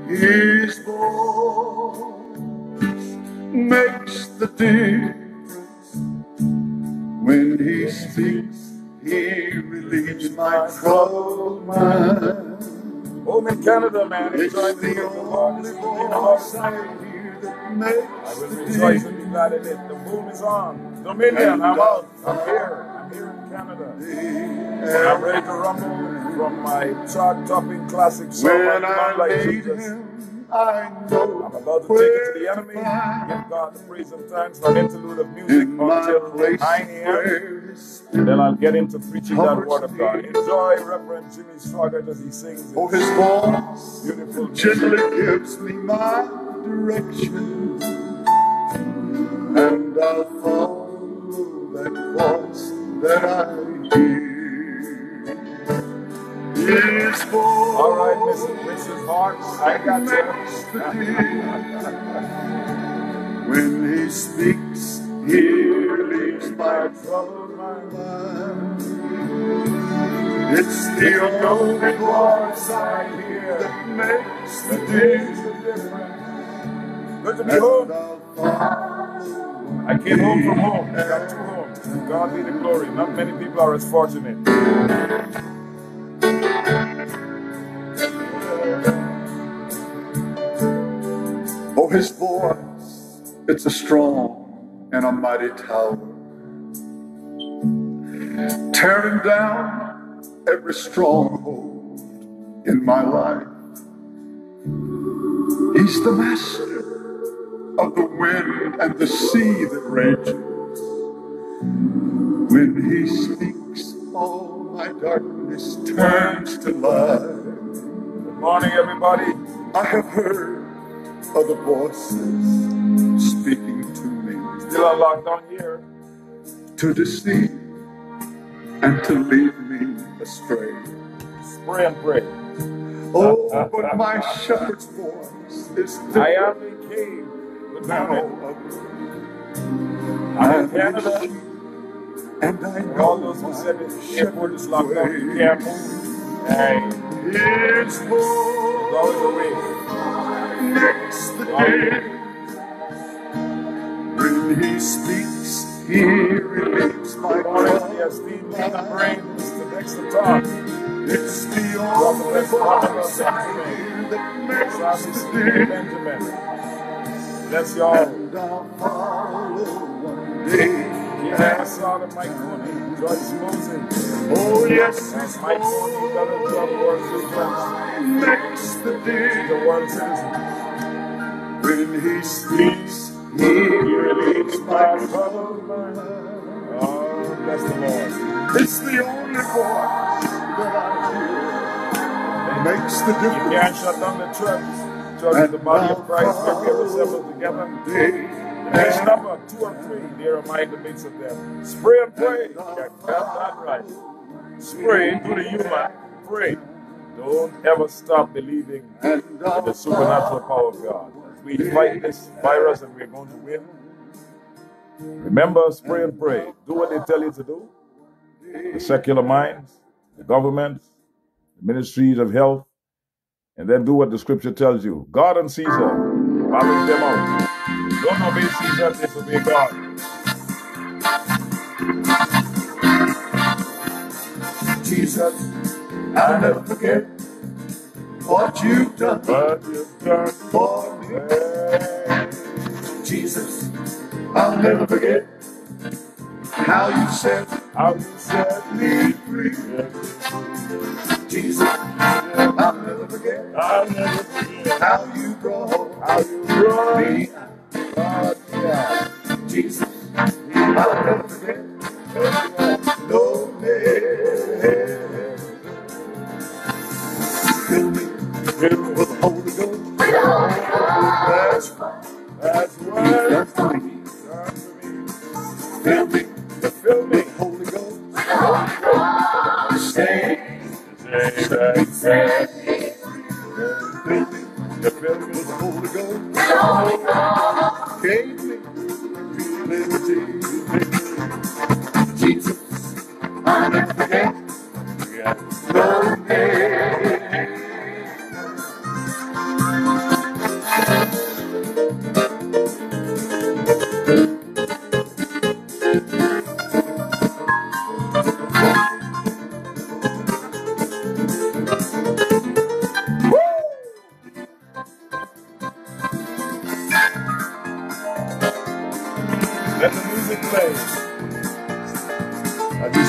His voice makes the difference. When he speaks, he relieves my troubled mind. Home in Canada, man. It's the only voice I hear that makes I will rejoice and be glad in it. The boom is on. Dominion, I'm out. I'm here. I'm here in Canada. And I'm ready to rumble from my chart-topping classic song. When I meet him, I know I'm about to take it to the enemy. Give God the praise and thanks for an interlude of music until 9 a.m. And then I'll get into preaching that word of God. Enjoy Reverend Jimmy Swaggart as he sings. Oh, his voice beautiful gently gives me my direction, and I'll follow that voice that I hear. His voice. All right, Mrs. Hart, I got you. When he speaks, he relieves my troubled mind. It's the only voice I hear that makes the difference. Good to be home. I came home from home. I got 2 homes. God be the glory. Not many people are as fortunate. Oh, his voice, it's a strong and a mighty tower, tearing down every stronghold in my life. He's the master of the wind and the sea that rages. When he speaks, all my darkness turns to light. Good morning, everybody. I have heard other voices speaking to me. Still on lockdown here. To deceive and to lead me astray. Pray and pray. Oh, but my shepherd's voice is there. I am the king. Good morning. I'm in Canada. And I know all those who said the airport is locked down, you can't move. Hey, his voice is always a way. Makes the day. When he speaks, he relieves my trouble. He has been in the brains to next to talk. It's the only voice that makes the day. Benjamin. Bless y'all. And I'll follow one day. Yeah, I saw the Mike Mooney, Joyce Moses. Oh, yes, and Mike Mooney got a job world citizen. Makes the day. He's a world citizen. When he speaks, he relieves my troubled mind. Oh, bless the Lord. It's the only voice that I hear. Makes the difference. You can't shut down the church. Church is the body of Christ where we have assembled together. Next number 2 or 3, there am I in the midst of them. Spray and pray. You got that right. Spray into the human. Pray. Don't ever stop believing in the supernatural power of God. As we fight this virus and we're going to win. Remember, spray and pray. Do what they tell you to do. The secular minds, the governments, the ministries of health, and then do what the scripture tells you. God and Caesar, balance them out. Don't obey Caesar, disobey God. Jesus, I'll never forget what you've done for me. Jesus, I'll never forget how you set me free. Jesus, I'll never forget how you brought me out. Jesus, I'll never forget. No man. Fill me with the Holy Ghost. That's right. That's for me. Fill me with the Holy Ghost. Say that. Fill me with the Holy Ghost. Gave me liberty. Jesus, I'll never forget. No day.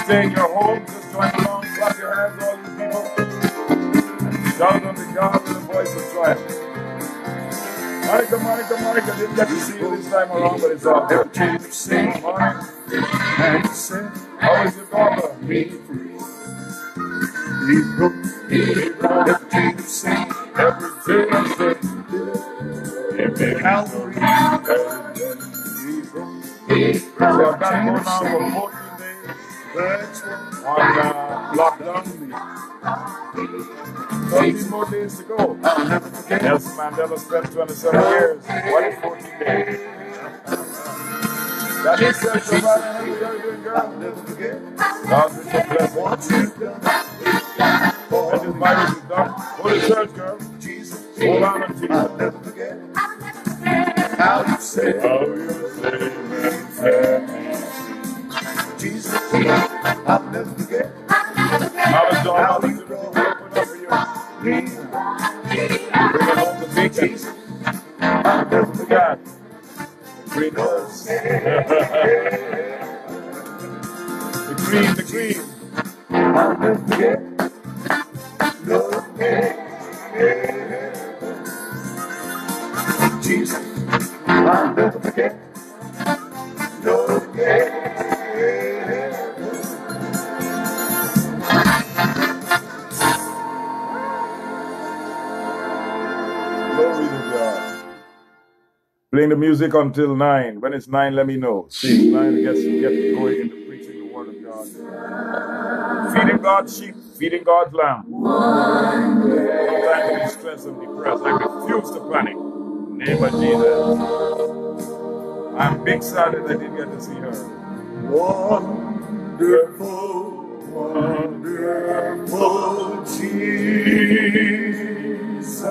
stay in your home, just join along, clap your hands, all you people. Shout unto God with a voice of triumph. Monica, didn't get to see you this time around, but it's all good. Good morning. How is your daughter? Everything I said, every Calvary. So I've got to go now for 14 days on lockdown. 13 more days to go. Nelson Mandela spent 27 years. What is 14 days? That is such a bad. How you doing, girl? God is so blessed. When this virus is done, go to church, girl. Hold on to Jesus. I'll never forget how you say, Jesus. I'll never forget how you open up for you. Bring home the bacon. I'll never forget. Bring us. The cream. I'll never forget. No, Jesus, I'll never forget. No, glory to God. Playing the music until 9. When it's 9, let me know. See, 9 gets going into preaching the word of God. Feeding God's sheep, feeding God's lamb. Sometimes to be stressed and depressed. I refuse to panic. In the name of Jesus. I'm big sad that I didn't get to see her. Wonderful Jesus.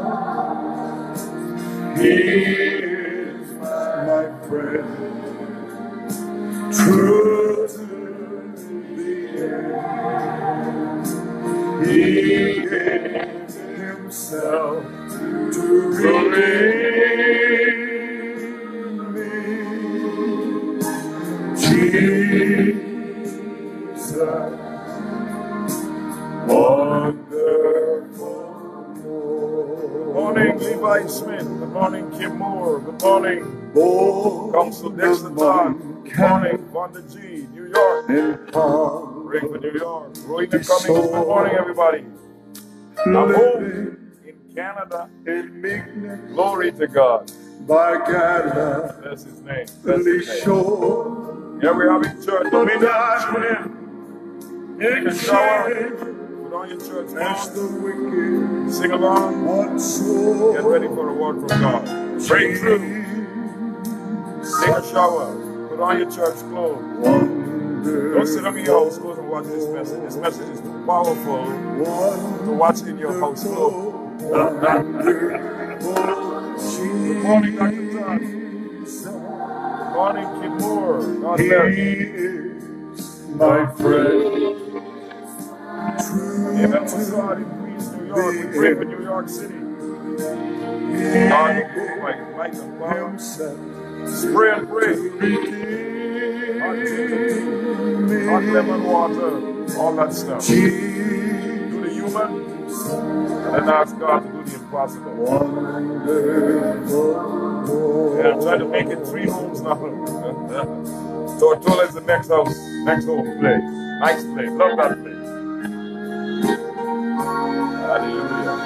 He is my friend. True to the end. He gave himself to redeem me. Jesus, wonderful. Good morning, Levi Smith. Good morning, Kim Moore. Good morning, Council Dexter Todd. Good morning, Vonda G, New York. Ring for New York. Rowena Cummings. Good morning, everybody. I'm home in Canada. Glory to God. Bless his name. Bless his name. Here we have in church. Dominion, tune in. In the shower. Put on your church mask. Sing along. Get ready for a word from God. Break through. Take a shower. Put on your church clothes. Don't sit on your house clothes and watch this message. This message is too powerful to watch in your house clothes. Good morning, Dr. John. Good morning, Kim Moore. God bless. My friend. Amen. Masad in Queens, New York. We pray for New York City. God will move by His might and power. Spray and pray. Hot lemon water. All that stuff. Do the human. And then ask God to do the impossible. Yeah, I'm trying to make it 3 homes now. Tortola is the next house, next home place. Nice place. Love that place. Hallelujah.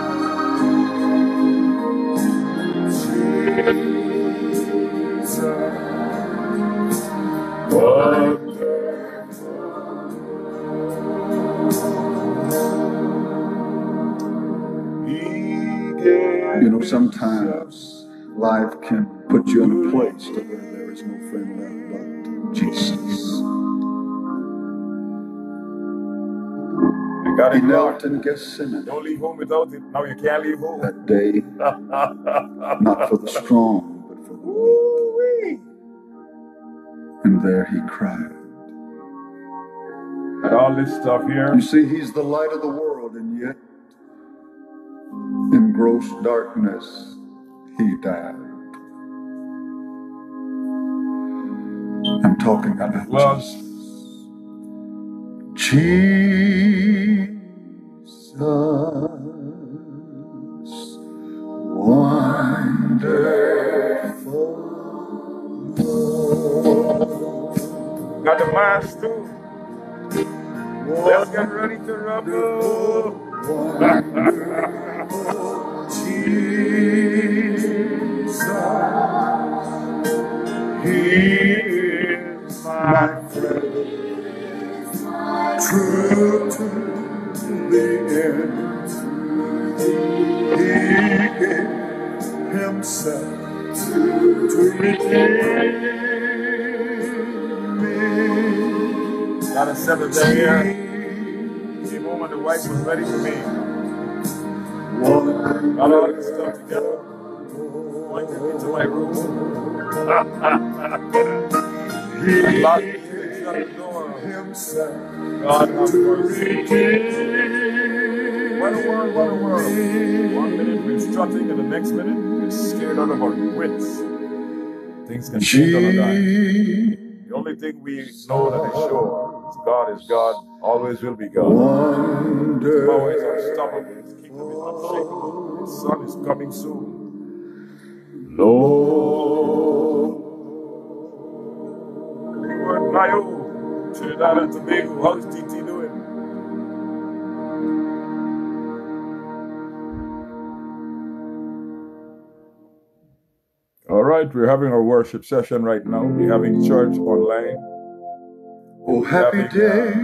You know, sometimes life can put you in a place to where there is no friend left but Jesus. He knelt in Gethsemane. Don't leave home without it. Now you can't leave home. That day, not for the strong, but for the weak. And there he cried. And all this stuff here. You see, he's the light of the world, and yet in gross darkness he died. I'm talking about Jesus. Jesus, wonderful Lord. Got the mask too. Let's get ready to rumble. Jesus, He is my friend, true to the end. He gave Himself to redeem me. Got to settle down here. Came home and the wife was ready for me. Got all this stuff together. Going into my room. He locked me in, shut the door. God have mercy. What a world, what a world. 1 minute we're strutting and the next minute we're scared out of our wits. Things can change on a dime. The only thing we know that is sure is God, always will be God. His power is unstoppable, His kingdom is unshakable, His Son is coming soon. Lord, Mayo, Trinidad and Tobago, how's TT doing? All right, we're having our worship session right now. We're having church online. Oh, happy day,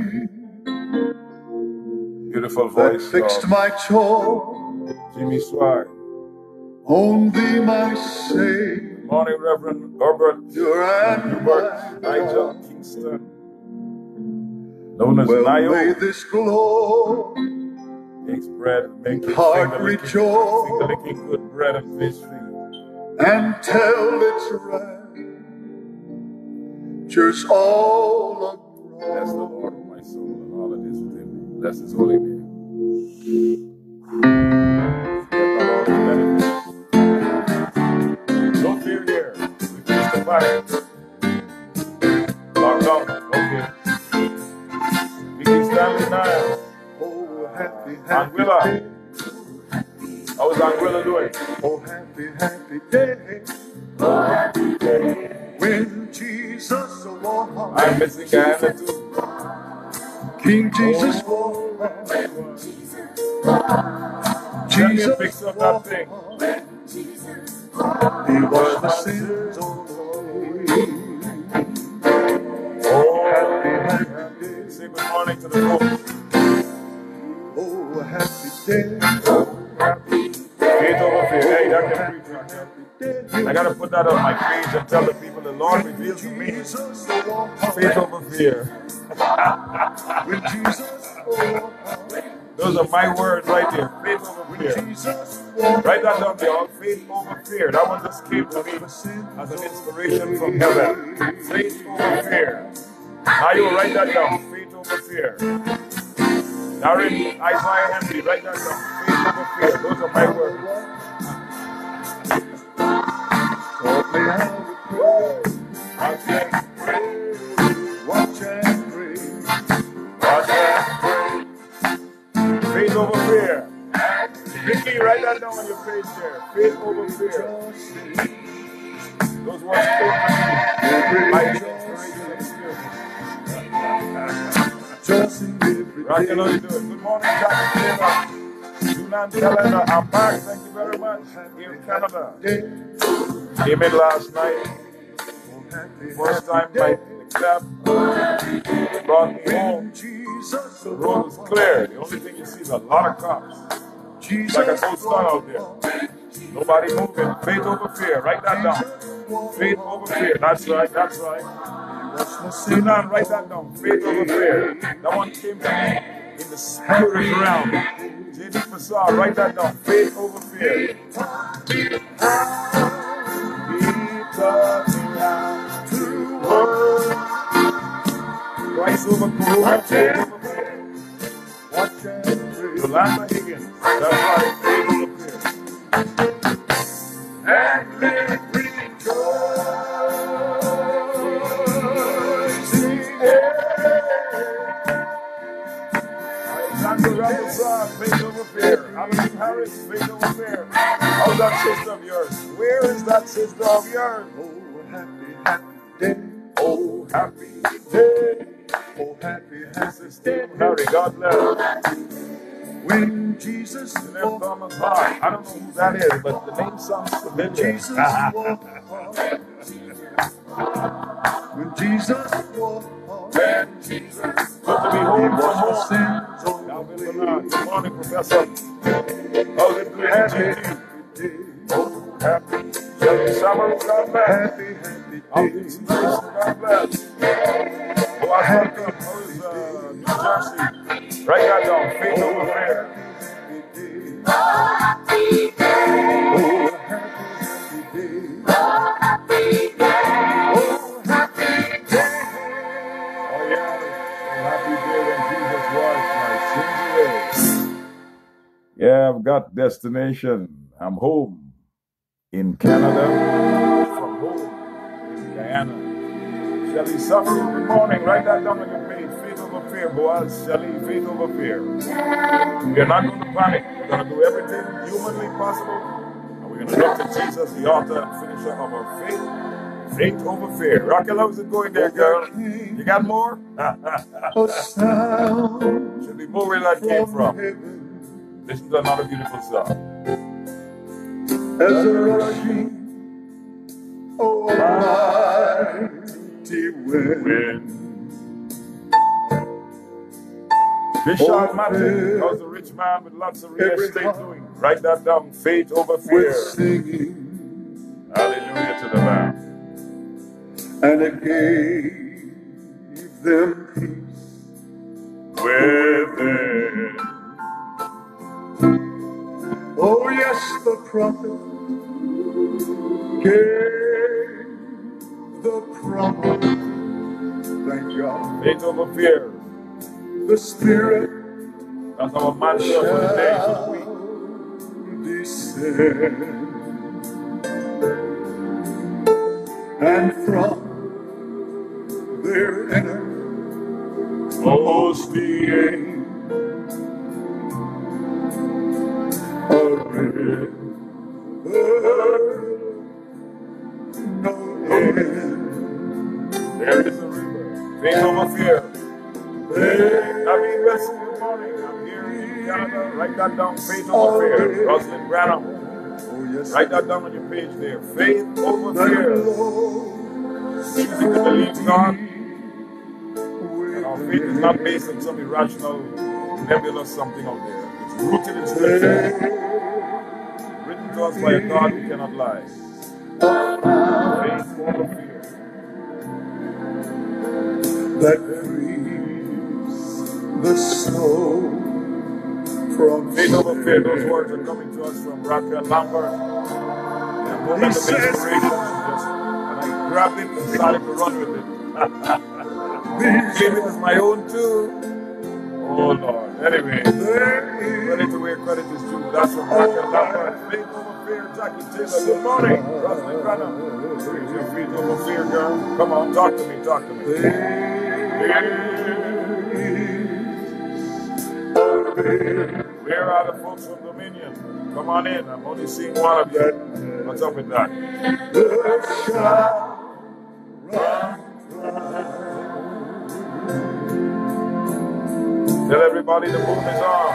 Beautiful voice. Fixed my toe. Jimmy Swag. On thee, my Savior. Good morning, Reverend Herbert. Hubert, Nigel Kingston. Known as Nayo. May this glow. Takes bread, make it heart rejoice. Finger licking good bread and fish feed. And tell its raptures all abroad. Bless the Lord, O my soul, and all that is within me. Bless His holy name. Forget the Lord's benefits. No fear here. We finish the fight. Locked on. Okay. Vicky Stanley Niles. Oh, happy, Anguilla. day. How is Anguilla doing? Oh, happy, happy day. Oh, happy day. When Jesus walked. I'm missing Guyana too. King Jesus walked. Jesus fix up that thing. He washed my sins away. Oh, happy, happy day. Say good morning to the folks. Oh, happy day. Faith over fear. Hey, that can preach right there. I gotta put that on my page and tell the people the Lord revealed to me. Faith over fear. When Jesus Those are my words right there. Faith over fear. Write that down there. Faith over fear. That one just came to me as an inspiration from heaven. Faith over fear. Now you write that down. Faith over fear. Darren, Isaiah Henry, write that down. Faith over fear. Those are my words. Watch and pray. watch and pray. Watch and pray. Faith over fear. Vicky, write that down on your page there. Faith over fear. Those words came to me. My inspiration experience. Rocky, how you doing? Good morning, Jackie Taylor. Sunan Calendar, I'm back. Thank you very much. Here in Canada. Came in last night. First time by the cab. Brought me home. The road was clear. The only thing you see is a lot of cops. It's like a ghost town out there. Nobody moving. Faith over fear. Write that down. Faith over fear. That's right. That's right. Sunan, write that down. Faith over fear. That one came to me in the spirit realm. J.D. Fasar, write that down. Faith over fear. Christ over Corona. Faith over fear. Yolanda Higgins. That's right. Faith over fear. And let me rejoice. over fear. Hallelujah, Harris, faith over fear. How's that sister of yours? Where is that sister of yours? Oh, happy, happy day. Oh, happy day. Oh, happy, This happy is Steve Harry, God bless. when Jesus And then Thomas Hart. I don't know who that is, but the name sounds familiar. Jesus walked. When Jesus walked. When Jesus. Good to be home from washed home. our sins Alvin away. Bernard. Good morning, Professor. How's it doing, Happy, GT? day. Oh, happy. Shelly Summers, God bless. Happy, happy How day. is God bless. Oh, I welcome. How is New Jersey? Write that down. Faith over fear. Oh, happy, happy day. Oh, happy day. Oh, yeah. Oh, happy day when Jesus washed my sins away. Yeah, I've got destination. I'm home in Canada. From home in Guyana. Shelly Summers, good morning. Write that down on your page. Faith over fear, Boaz. Shelly, faith over fear. We're not going to panic. We're going to do everything humanly possible. And we're going to look to Jesus, the author and finisher of our faith. Faith over fear. Raquel, how's it going there, girl? You got more? Should be more where that came from. Listen to another beautiful song. As a rushing, mighty wind. Bishop Martin, how's the rich man with lots of real estate doing? Write that down. Faith over fear. Singing, hallelujah to the Lamb. And it gave them peace within. Oh yes, the prophet gave the promise. Thank God. Faith over fear. The Spirit. That's our mantra for the days of the week. Descend. And from their inner most being a river no end. There is a river. Faith over fear. David Wilson, good morning. I'm here in Canada. Write that down. Faith over fear. Rosalind Branham. Write that down on your page there. Faith over fear. Choosing to believe God. And our faith is not based on some irrational, nebulous something out there. It's rooted in Scripture. Written to us by a God who cannot lie. Faith over fear. That frees the soul from faith over fear. Those words are coming to us from Raquel Lambert. And a moment of inspiration. And I grabbed it and started to run with it. Claim it as my own too. Oh Lord. Anyway, credit to where credit is due. That's from Raquel Lambert. Faith over fear. Jackie Taylor. Good morning. Rosalind Branham. Raise your feet over fear, girl. Come on, talk to me. Talk to me. Where are the folks from Dominion? Come on in. I'm only seeing one of you. What's up with that? Tell everybody the boom is on.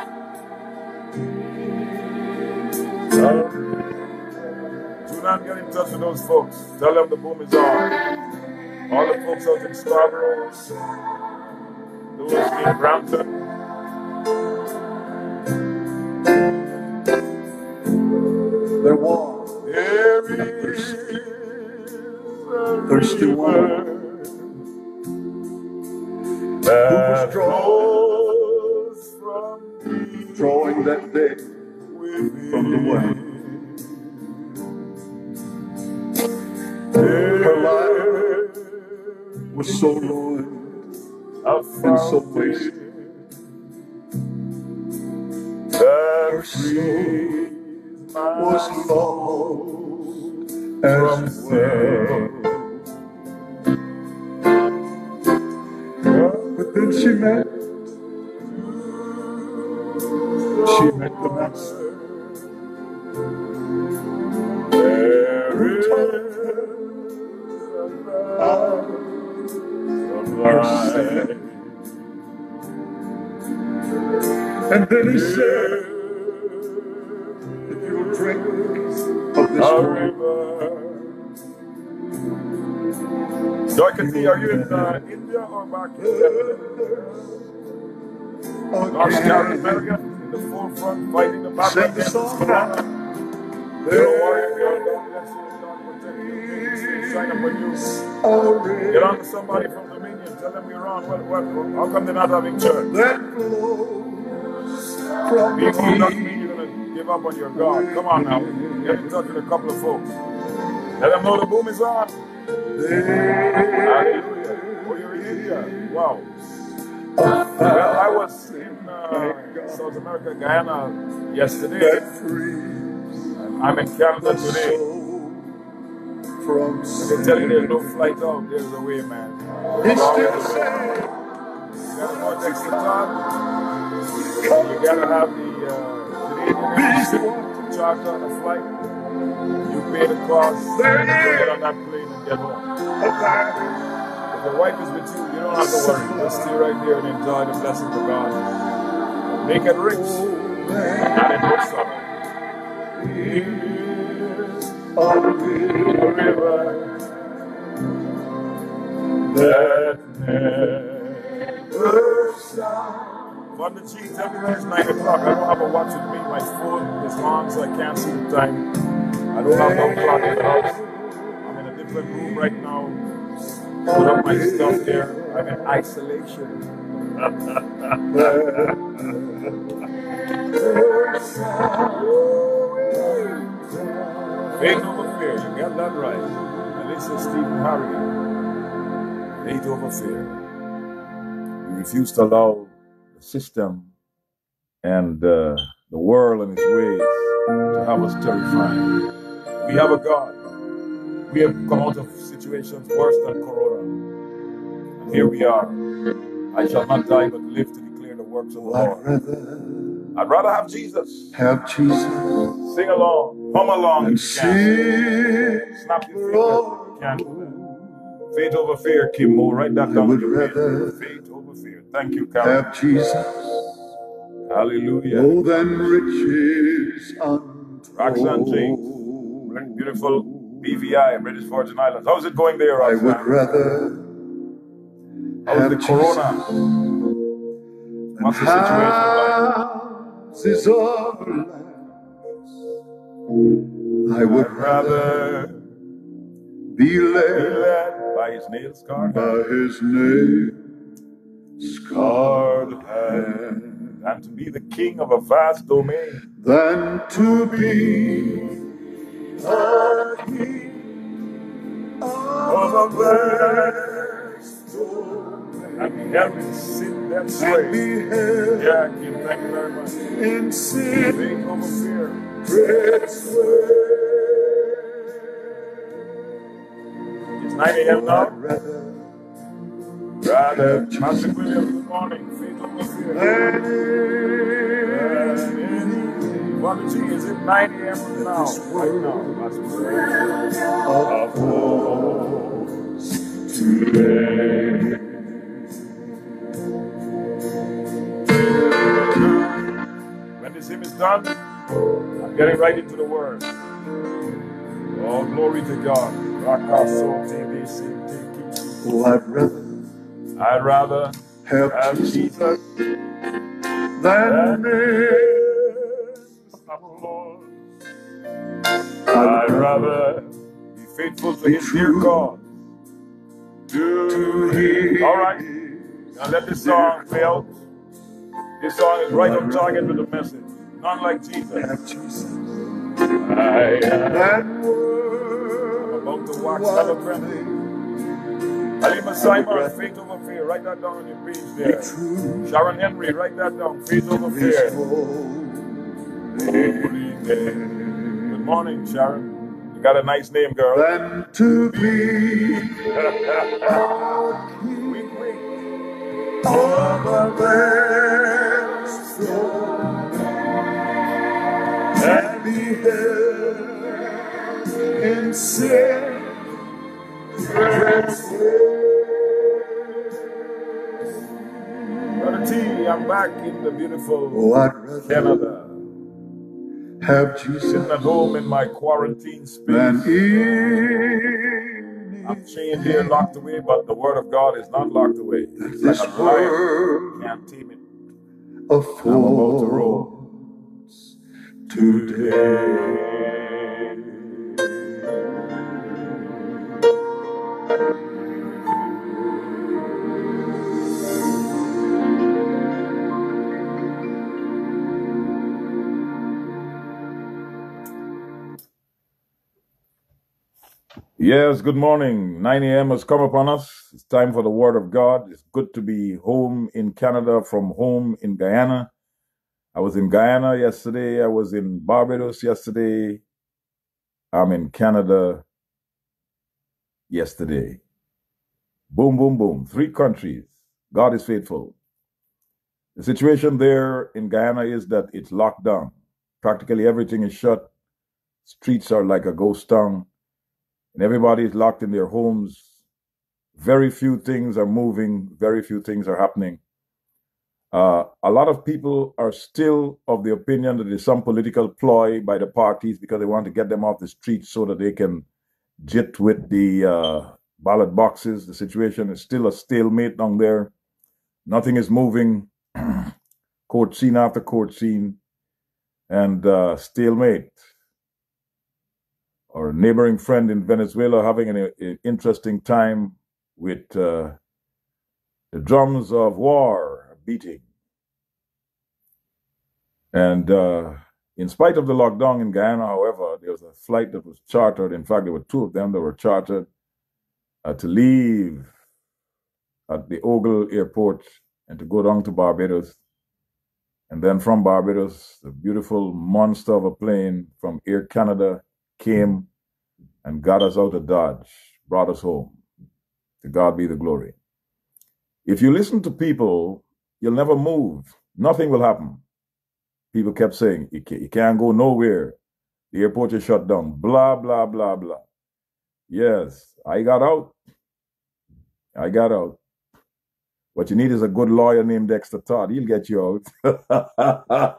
Do not get in touch with those folks. Tell them the boom is on. All the folks out in Scarborough, those in Brampton. There is thirsty one that draws from drawing that day from the well. Her life was so ruined and so wasted. Her soul was lost as well. But then she met She met the master. There is sunlight. And then he said, if you drink of this water. Dorothy, are you in India or back in North Carolina, in the forefront, fighting the battle against this corona? You're a warrior, God bless you, God protect you, shine upon you. Get on to somebody from Dominion, tell them you're on. How come they're not having church? Being moved doesn't mean you're going to give up on your God. Come on now, get in touch with a couple of folks. Let them know the boom is on. Hallelujah. Oh, you're in India. Wow. Well, I was in South America, Guyana, yesterday. I'm in Canada today. I can tell you there's no flight out. There's a way, man. You gotta go extra time. You gotta have the Canadian charter on the flight. You pay the cost. You get on that plane and get home. If your wife is with you, you don't have to worry. Just stay right there and enjoy the blessings of God. Make it rich and it looks up. A river that never stops. On the G, tell me when it's 9 o'clock. I don't have a watch with me. My phone is on, so I can't see the time. I don't have no clock in the house. I'm in a different room right now. Put up my stuff there. I'm in isolation. Faith over fear. You got that right. Melissa Stephen Harry. Faith over fear. We refuse to allow the system and the world and its ways to have us terrified. We have a God. We have come out of situations worse than Corona. And here we are. I shall not die but live to declare the works of the Lord. I'd rather have Jesus. Have Jesus. Sing along. Hum along if you can. Snap your fingers if you can do that. Faith over fear, Kimmo. Write that down on your page. Faith over fear. Thank you, Karen. Have Jesus. Hallelujah. More than riches untold. Roxanne James. Beautiful BVI, British Virgin Islands. How's it going there, Roxanne? I would rather. How's the corona? What's the situation like? I would rather be led by his nail scarred hand, and to be the king of a vast domain, than to be the king of a vast domain. And be held in sin that sway. Yeah, Kim, thank you very much. In sin, faith over fear. It's 9 a.m. now. Rather, Master William, good morning. Faith over fear. Father G, is it 9 a.m. now? Right now, Master William. When this hymn is done, I'm getting right into the word. Oh, glory to God. Oh, I'd rather have Jesus than I'd rather be faithful to his dear cause. All right. Now let this song play out. This song is right on target with the message. None like Jesus. I'm about to watch celebrate. Halima Simon, faith over fear. Write that down on your page there. Sharon Henry, write that down. Faith over fear. Good morning, Sharon. You got a nice name, girl. Than to be be held in sin. Brother T, I'm back in the beautiful I'd rather Canada. have Jesus Sitting at home in my quarantine than space. any I'm chained here, locked away, but the word of God is not locked away. It's like this a lion. world Can't tame it. affords I'm about to roll today. Yes, good morning. 9 a.m. has come upon us. It's time for the Word of God. It's good to be home in Canada from home in Guyana. I was in Guyana yesterday. I was in Barbados yesterday. I'm in Canada yesterday. Boom, boom, boom. 3 countries. God is faithful. The situation there in Guyana is that it's locked down. Practically everything is shut. Streets are like a ghost town. And everybody is locked in their homes. Very few things are moving. Very few things are happening. A lot of people are still of the opinion that there's some political ploy by the parties because they want to get them off the streets so that they can jit with the ballot boxes. The situation is still a stalemate down there. Nothing is moving. Court scene after court scene. And stalemate. Our neighboring friend in Venezuela having an interesting time with the drums of war beating. And in spite of the lockdown in Guyana, however, there was a flight that was chartered. In fact, there were 2 of them that were chartered to leave at the Ogle airport and to go down to Barbados. And then from Barbados, the beautiful monster of a plane from Air Canada came and got us out of Dodge, brought us home. To God be the glory. If you listen to people, you'll never move. Nothing will happen. People kept saying, you can't go nowhere. The airport is shut down. Blah, blah, blah, blah. Yes, I got out. I got out. What you need is a good lawyer named Dexter Todd. He'll get you out.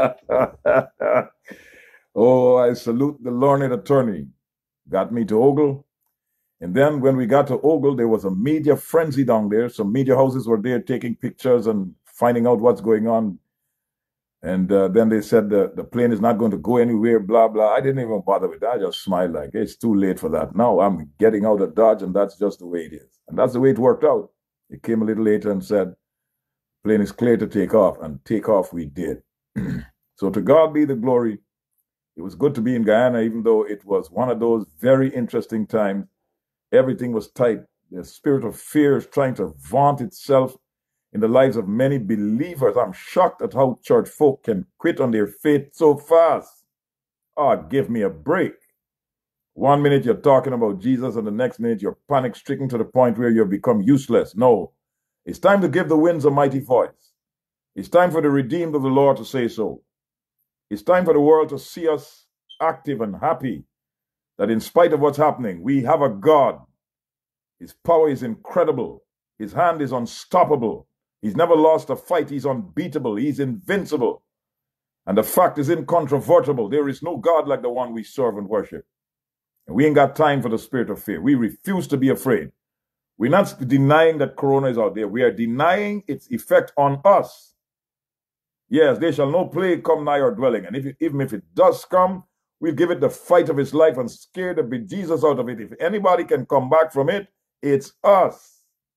Oh, I salute the learned attorney. Got me to Ogle. And then when we got to Ogle, there was a media frenzy down there. Some media houses were there taking pictures and finding out what's going on. And then they said the plane is not going to go anywhere, blah, blah. I didn't even bother with that. I just smiled like, it's too late for that. Now I'm getting out of Dodge, and that's just the way it is. And that's the way it worked out. It came a little later and said, plane is clear to take off, and take off we did. So to God be the glory. It was good to be in Guyana, even though it was one of those very interesting times. Everything was tight. The spirit of fear is trying to vaunt itself in the lives of many believers. I'm shocked at how church folk can quit on their faith so fast. Oh, give me a break. 1 minute you're talking about Jesus, and the next minute you're panic-stricken to the point where you've become useless. No. It's time to give the winds a mighty voice. It's time for the redeemed of the Lord to say so. It's time for the world to see us active and happy, that in spite of what's happening, we have a God. His power is incredible. His hand is unstoppable. He's never lost a fight. He's unbeatable. He's invincible. And the fact is incontrovertible. There is no God like the one we serve and worship. And we ain't got time for the spirit of fear. We refuse to be afraid. We're not denying that corona is out there. We are denying its effect on us. Yes, there shall no plague come nigh our dwelling. And even if it does come, we'll give it the fight of its life and scare the bejesus out of it. If anybody can come back from it, it's us.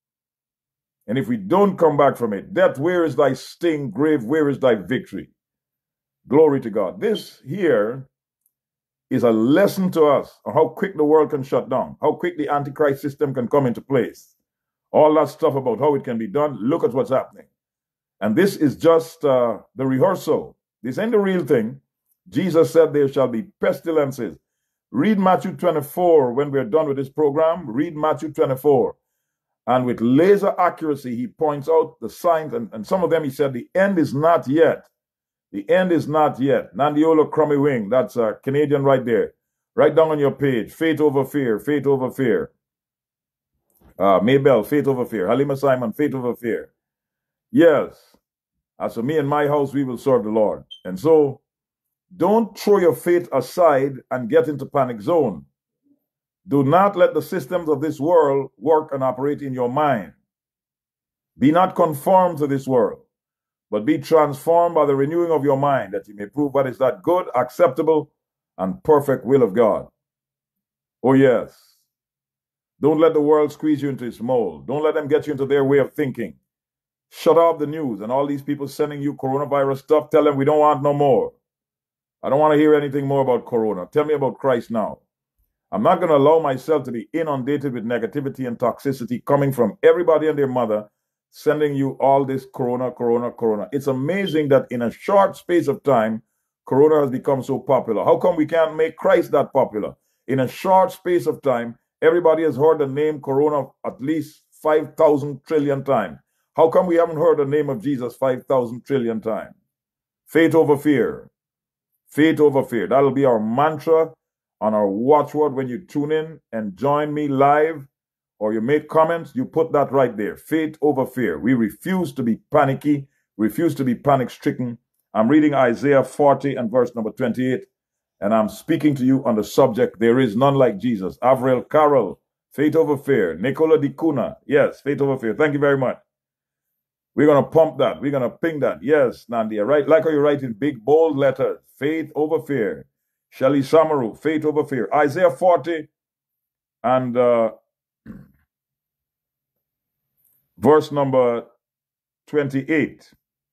And if we don't come back from it, death, where is thy sting? Grave, where is thy victory? Glory to God. This here is a lesson to us on how quick the world can shut down, how quick the Antichrist system can come into place. All that stuff about how it can be done, look at what's happening. And this is just the rehearsal. This ain't the real thing. Jesus said there shall be pestilences. Read Matthew 24 when we're done with this program. Read Matthew 24. And with laser accuracy, he points out the signs. And some of them, he said, the end is not yet. The end is not yet. Nandiola Crummy Wing, that's a Canadian right there. Write down on your page, faith over fear, faith over fear. Maybell, faith over fear. Halima Simon, faith over fear. Yes. As for me and my house, we will serve the Lord. And so, don't throw your faith aside and get into panic zone. Do not let the systems of this world work and operate in your mind. Be not conformed to this world, but be transformed by the renewing of your mind, that you may prove what is that good, acceptable, and perfect will of God. Oh yes. Don't let the world squeeze you into its mold. Don't let them get you into their way of thinking. Shut off the news and all these people sending you coronavirus stuff. Tell them we don't want no more. I don't want to hear anything more about corona. Tell me about Christ now. I'm not going to allow myself to be inundated with negativity and toxicity coming from everybody and their mother sending you all this corona, corona, corona. It's amazing that in a short space of time, corona has become so popular. How come we can't make Christ that popular? In a short space of time, everybody has heard the name corona at least 5,000 trillion times. How come we haven't heard the name of Jesus 5,000 trillion times? Faith over fear. Faith over fear. That'll be our mantra on our watchword when you tune in and join me live or you make comments. You put that right there. Faith over fear. We refuse to be panicky, refuse to be panic stricken. I'm reading Isaiah 40 and verse number 28, and I'm speaking to you on the subject, there is none like Jesus. Avril Carroll, faith over fear. Nicola Dicuna, yes, faith over fear. Thank you very much. We're going to pump that. We're going to ping that. Yes, Nandia, right? Like how you write in big, bold letters. Faith over fear. Shelley Samaru, faith over fear. Isaiah 40 and verse number 28.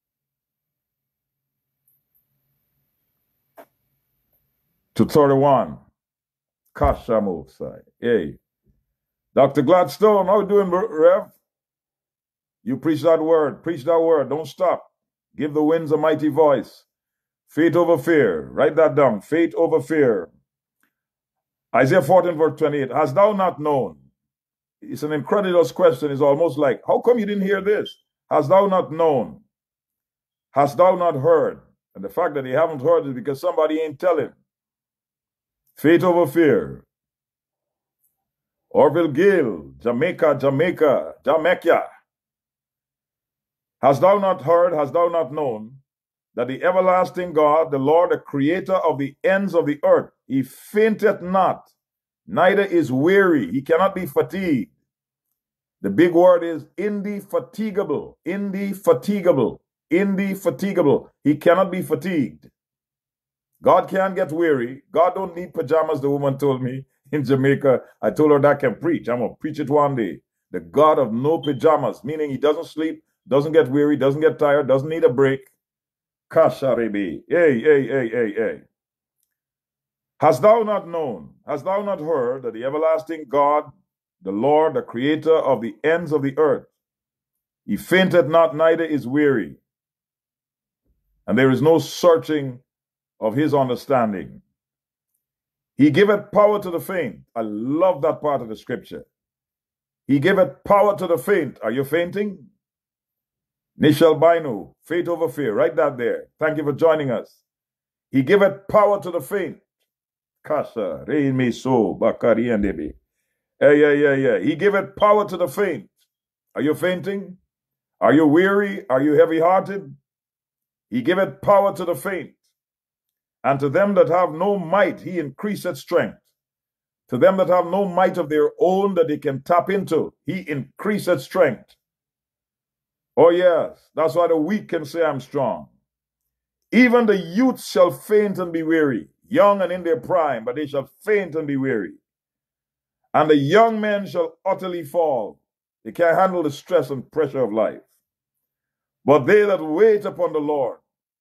To 31. Kashamu side. Hey. Dr. Gladstone, how you doing, Rev? You preach that word. Preach that word. Don't stop. Give the winds a mighty voice. Faith over fear. Write that down. Faith over fear. Isaiah 14, verse 28. Hast thou not known? It's an incredulous question. It's almost like, how come you didn't hear this? Hast thou not known? Hast thou not heard? And the fact that they haven't heard is because somebody ain't telling. Faith over fear. Orville Gill, Jamaica. Hast thou not heard, hast thou not known, that the everlasting God, the Lord, the creator of the ends of the earth, he fainteth not, neither is weary. He cannot be fatigued. The big word is indefatigable, indefatigable, indefatigable. He cannot be fatigued. God can't get weary. God don't need pajamas, the woman told me in Jamaica. I told her that can preach. I'm going to preach it one day. The God of no pajamas, meaning he doesn't sleep, doesn't get weary, doesn't get tired, doesn't need a break. Kasharebi. Hey. Hast thou not known, hast thou not heard that the everlasting God, the Lord, the creator of the ends of the earth, he fainteth not, neither is weary, and there is no searching of his understanding. He giveth power to the faint. I love that part of the scripture. He giveth power to the faint. Are you fainting? Nishal Bainu, faith over fear. Write that there. Thank you for joining us. He giveth power to the faint. Kasha, rein me so, bakari and debi. Yeah. He giveth power to the faint. Are you fainting? Are you weary? Are you heavy-hearted? He giveth power to the faint. And to them that have no might, he increaseth strength. To them that have no might of their own that they can tap into, he increaseth strength. Oh yes, that's why the weak can say I'm strong. Even the youth shall faint and be weary, young and in their prime, but they shall faint and be weary. And the young men shall utterly fall. They can't handle the stress and pressure of life. But they that wait upon the Lord,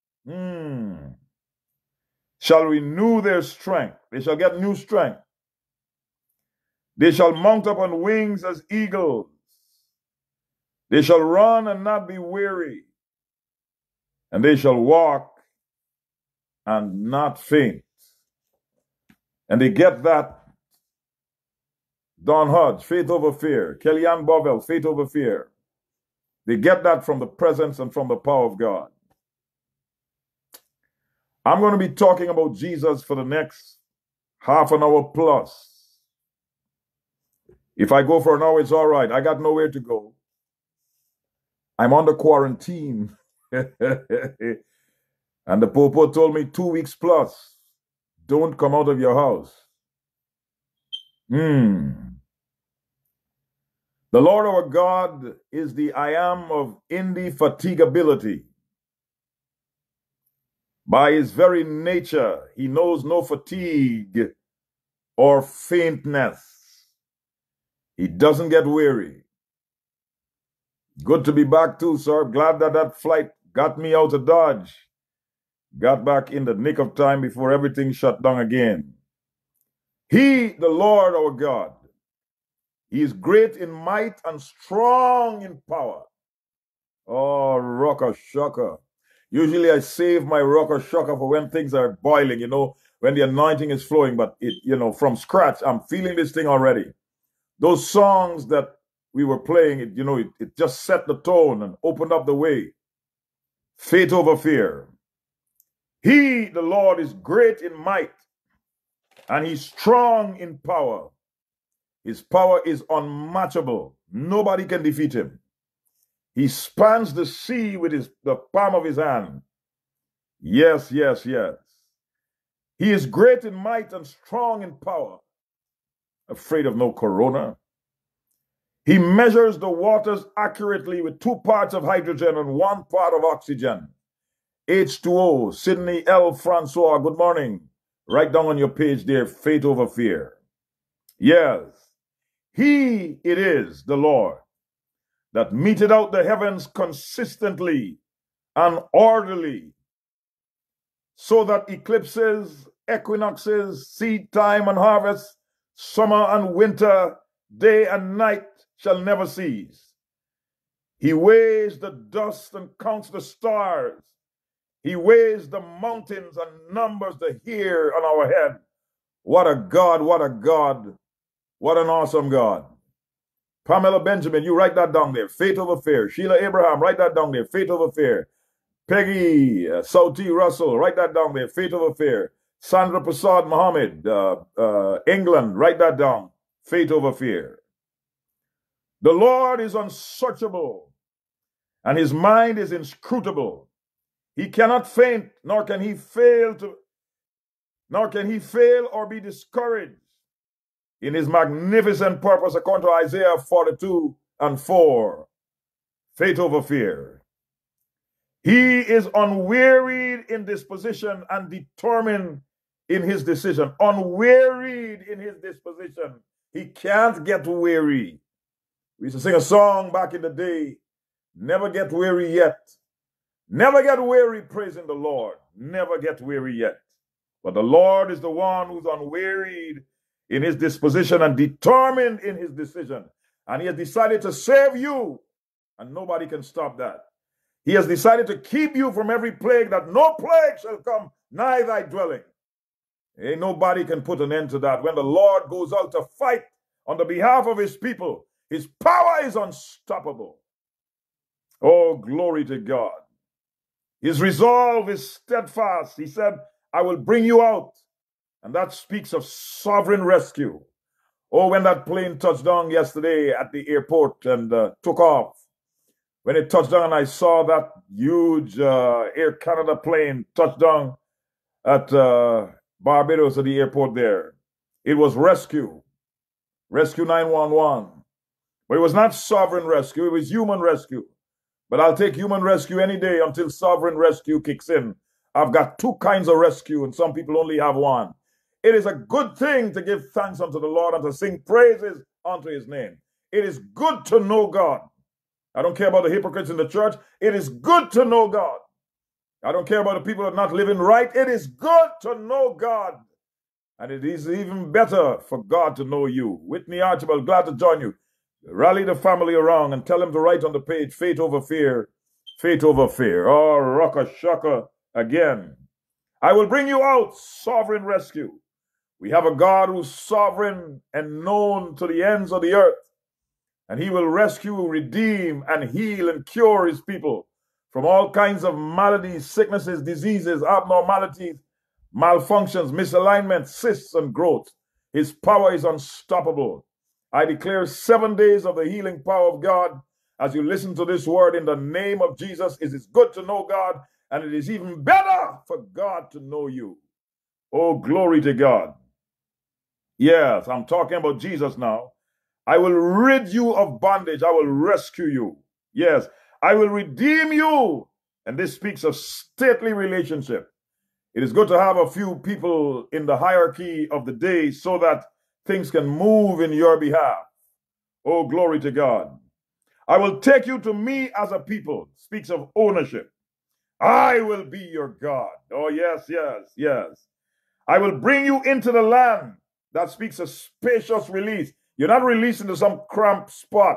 shall renew their strength. They shall get new strength. They shall mount up on wings as eagles. They shall run and not be weary. And they shall walk and not faint. And they get that. Don Hodge, faith over fear. Kellyanne Bovell, faith over fear. They get that from the presence and from the power of God. I'm going to be talking about Jesus for the next half an hour plus. If I go for an hour, it's all right. I got nowhere to go. I'm under quarantine. And the Popo told me 2 weeks plus. Don't come out of your house. The Lord our God is the I am of indefatigability. By his very nature, he knows no fatigue or faintness. He doesn't get weary. Good to be back too, sir. Glad that flight got me out of Dodge. Got back in the nick of time before everything shut down again. He, the Lord our God, he is great in might and strong in power. Oh, rocker shocker. Usually I save my rocker shocker for when things are boiling, when the anointing is flowing, but from scratch, I'm feeling this thing already. Those songs that we were playing, it just set the tone and opened up the way. Faith over fear. He, the Lord, is great in might, and he's strong in power. His power is unmatchable. Nobody can defeat him. He spans the sea with the palm of his hand. Yes, yes, yes. He is great in might and strong in power. Afraid of no corona. He measures the waters accurately with 2 parts of hydrogen and 1 part of oxygen. H2O, Sydney L. Francois, good morning. Write down on your page there, faith over fear. Yes, he it is, the Lord, that meted out the heavens consistently and orderly, so that eclipses, equinoxes, seed time and harvest, summer and winter, day and night shall never cease. He weighs the dust and counts the stars. He weighs the mountains and numbers the hair on our head. What a God, what a God, what an awesome God. Pamela Benjamin, you write that down there, faith over fear. Sheila Abraham, write that down there, faith over fear. Peggy Sauti Russell, write that down there, faith over fear. Sandra Prasad Mohammed, England, write that down, faith over fear. The Lord is unsearchable, and his mind is inscrutable. He cannot faint, nor can he fail or be discouraged in his magnificent purpose, according to Isaiah 42:4. Faith over fear. He is unwearied in disposition and determined in his decision. Unwearied in his disposition. He can't get weary. We used to sing a song back in the day, never get weary yet. Never get weary praising the Lord. Never get weary yet. But the Lord is the one who's unwearied in his disposition and determined in his decision. And he has decided to save you, and nobody can stop that. He has decided to keep you from every plague, that no plague shall come nigh thy dwelling. Ain't nobody can put an end to that. When the Lord goes out to fight on the behalf of his people, his power is unstoppable. Oh, glory to God. His resolve is steadfast. He said, I will bring you out. And that speaks of sovereign rescue. Oh, when that plane touched down yesterday at the airport and took off, when it touched down, I saw that huge Air Canada plane touch down at Barbados at the airport there. It was rescue 911. But it was not sovereign rescue, it was human rescue. But I'll take human rescue any day until sovereign rescue kicks in. I've got 2 kinds of rescue, and some people only have 1. It is a good thing to give thanks unto the Lord and to sing praises unto his name. It is good to know God. I don't care about the hypocrites in the church. It is good to know God. I don't care about the people that are not living right. It is good to know God. And it is even better for God to know you. Whitney Archibald, glad to join you. Rally the family around and tell them to write on the page, faith over fear, faith over fear. Oh, rocker shocker again. I will bring you out, sovereign rescue. We have a God who's sovereign and known to the ends of the earth. And he will rescue, redeem, and heal and cure his people from all kinds of maladies, sicknesses, diseases, abnormalities, malfunctions, misalignment, cysts, and growth. His power is unstoppable. I declare 7 days of the healing power of God as you listen to this word in the name of Jesus. It is good to know God, and it is even better for God to know you. Oh, glory to God. Yes, I'm talking about Jesus now. I will rid you of bondage. I will rescue you. Yes, I will redeem you. And this speaks of stately relationship. It is good to have a few people in the hierarchy of the day so that things can move in your behalf. Oh, glory to God. I will take you to me as a people. Speaks of ownership. I will be your God. Oh, yes, yes, yes. I will bring you into the land. That speaks of spacious release. You're not released into some cramped spot.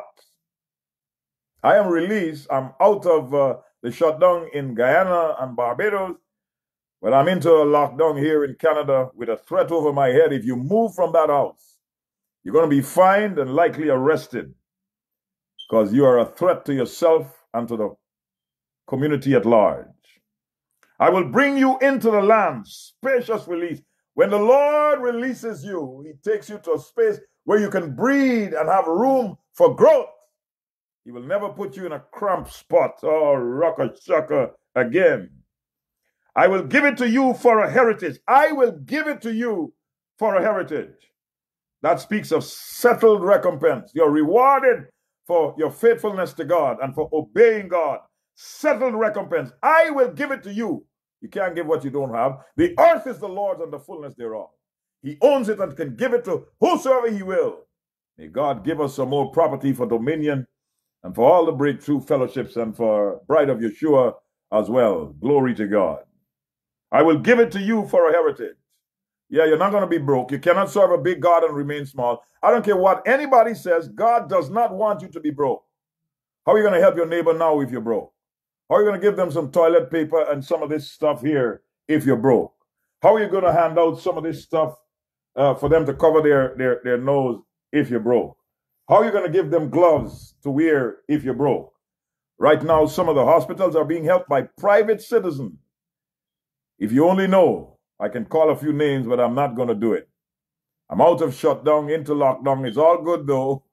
I am released. I'm out of the shutdown in Guyana and Barbados, but I'm into a lockdown here in Canada with a threat over my head. If you move from that house, you're going to be fined and likely arrested because you are a threat to yourself and to the community at large. I will bring you into the land, spacious release. When the Lord releases you, he takes you to a space where you can breathe and have room for growth. He will never put you in a cramped spot or rocker-chucker again. I will give it to you for a heritage. I will give it to you for a heritage. That speaks of settled recompense. You're rewarded for your faithfulness to God and for obeying God. Settled recompense. I will give it to you. You can't give what you don't have. The earth is the Lord's and the fullness thereof. He owns it and can give it to whosoever he will. May God give us some more property for dominion and for all the breakthrough fellowships and for Bride of Yeshua as well. Glory to God. I will give it to you for a heritage. Yeah, you're not going to be broke. You cannot serve a big God and remain small. I don't care what anybody says. God does not want you to be broke. How are you going to help your neighbor now if you're broke? How are you going to give them some toilet paper and some of this stuff here if you're broke? How are you going to hand out some of this stuff for them to cover their nose if you're broke? How are you going to give them gloves to wear if you're broke? Right now, some of the hospitals are being helped by private citizens. If you only know, I can call a few names, but I'm not going to do it. I'm out of shutdown, into lockdown. It's all good, though.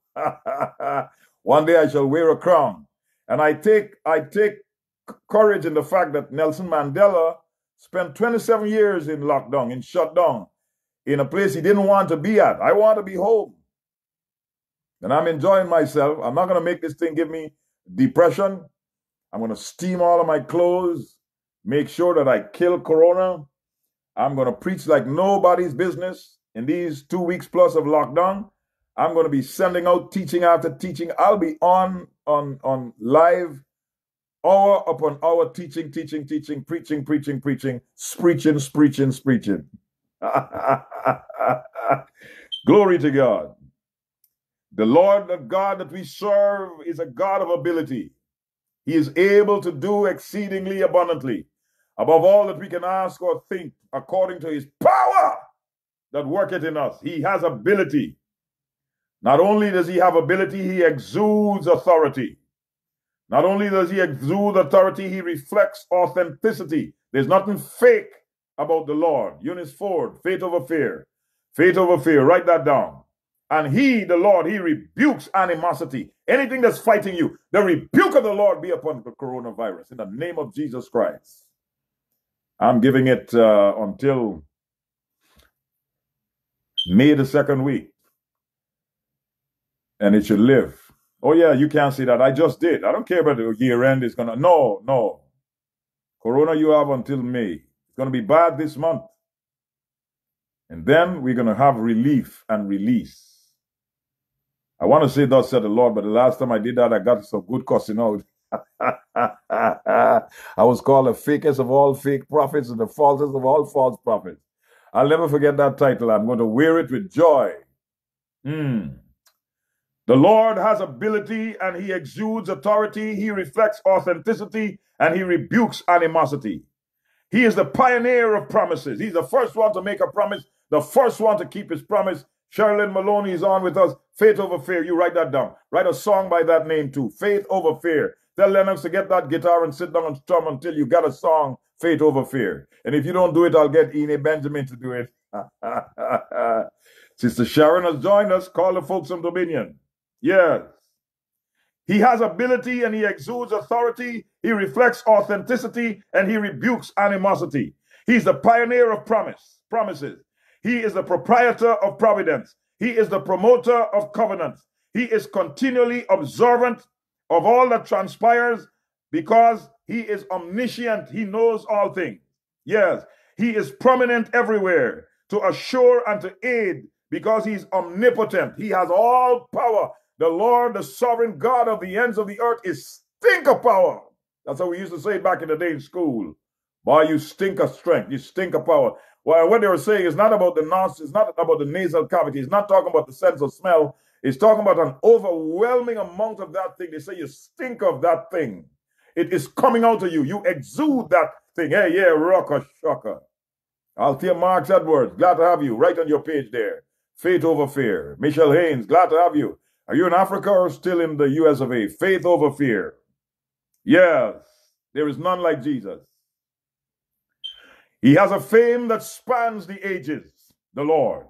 One day I shall wear a crown. And I take courage in the fact that Nelson Mandela spent 27 years in lockdown, in shutdown, in a place he didn't want to be at. I want to be home. And I'm enjoying myself. I'm not going to make this thing give me depression. I'm going to steam all of my clothes, make sure that I kill Corona. I'm going to preach like nobody's business in these 2 weeks plus of lockdown. I'm going to be sending out teaching after teaching. I'll be on live, hour upon hour, teaching, preaching, preaching. Glory to God. The Lord, the God that we serve, is a God of ability. He is able to do exceedingly abundantly, above all that we can ask or think, according to his power that worketh in us. He has ability. Not only does he have ability, he exudes authority. Not only does he exude authority, he reflects authenticity. There's nothing fake about the Lord. Eunice Ford, faith over fear. Faith over fear, write that down. And he, the Lord, he rebukes animosity. Anything that's fighting you, the rebuke of the Lord be upon the coronavirus in the name of Jesus Christ. I'm giving it until May the 2nd week. And it should live. Oh yeah, you can't see that. I just did. I don't care about the year end. It's gonna, no. Corona you have until May. It's gonna be bad this month. And then we're gonna have relief and release. I want to say thus said the Lord, but the last time I did that, I got some good cussing out. I was called the fakest of all fake prophets and the falsest of all false prophets. I'll never forget that title. I'm going to wear it with joy. The Lord has ability and he exudes authority. He reflects authenticity and he rebukes animosity. He is the pioneer of promises. He's the first one to make a promise, the first one to keep his promise. Sherilyn Maloney is on with us. Faith over fear. You write that down. Write a song by that name too. Faith over fear. Tell Lennox to get that guitar and sit down and strum until you got a song, Faith Over Fear. And if you don't do it, I'll get Ine Benjamin to do it. Sister Sharon has joined us. Call the folks from Dominion. Yes. He has ability and he exudes authority. He reflects authenticity and he rebukes animosity. He's the pioneer of promises. He is the proprietor of providence. He is the promoter of covenants. He is continually observant of all that transpires because he is omniscient. He knows all things. Yes, he is prominent everywhere to assure and to aid because he's omnipotent. He has all power. The Lord, the sovereign God of the ends of the earth is stinker power. That's how we used to say it back in the day in school. Boy, you stink of strength. You stink of power. Well, what they were saying is not about the nose, it's not about the nasal cavity. It's not talking about the sense of smell. It's talking about an overwhelming amount of that thing. They say you stink of that thing. It is coming out of you. You exude that thing. Hey, yeah, rocker, shocker. Althea Marks Edwards, glad to have you. Right on your page there. Faith Over Fear. Michelle Haynes, glad to have you. Are you in Africa or still in the US of A? Faith Over Fear. Yes, there is none like Jesus. He has a fame that spans the ages, the Lord.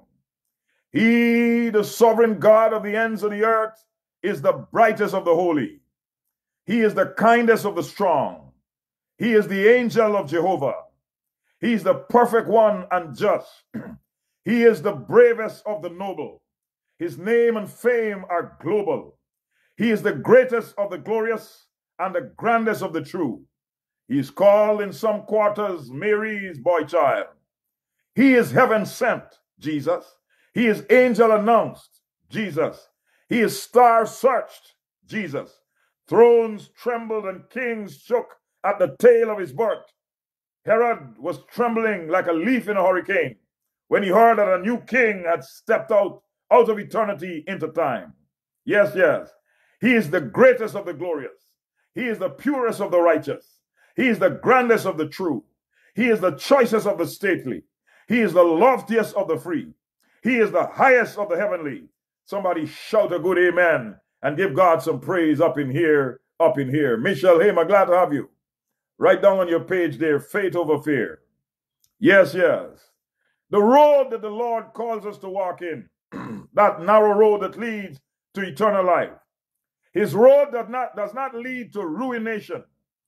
He, the sovereign God of the ends of the earth, is the brightest of the holy. He is the kindest of the strong. He is the angel of Jehovah. He is the perfect one and just. He is the bravest of the noble. His name and fame are global. He is the greatest of the glorious and the grandest of the true. He is called in some quarters Mary's boy child. He is heaven sent, Jesus. He is angel announced, Jesus. He is star searched, Jesus. Thrones trembled and kings shook at the tale of his birth. Herod was trembling like a leaf in a hurricane when he heard that a new king had stepped out of eternity into time. Yes, yes. He is the greatest of the glorious. He is the purest of the righteous. He is the grandest of the true. He is the choicest of the stately. He is the loftiest of the free. He is the highest of the heavenly. Somebody shout a good amen and give God some praise up in here, up in here. Michelle Hamer, glad to have you. Write down on your page there, Faith Over Fear. Yes, yes. The road that the Lord calls us to walk in, that narrow road that leads to eternal life. His road does not lead to ruination.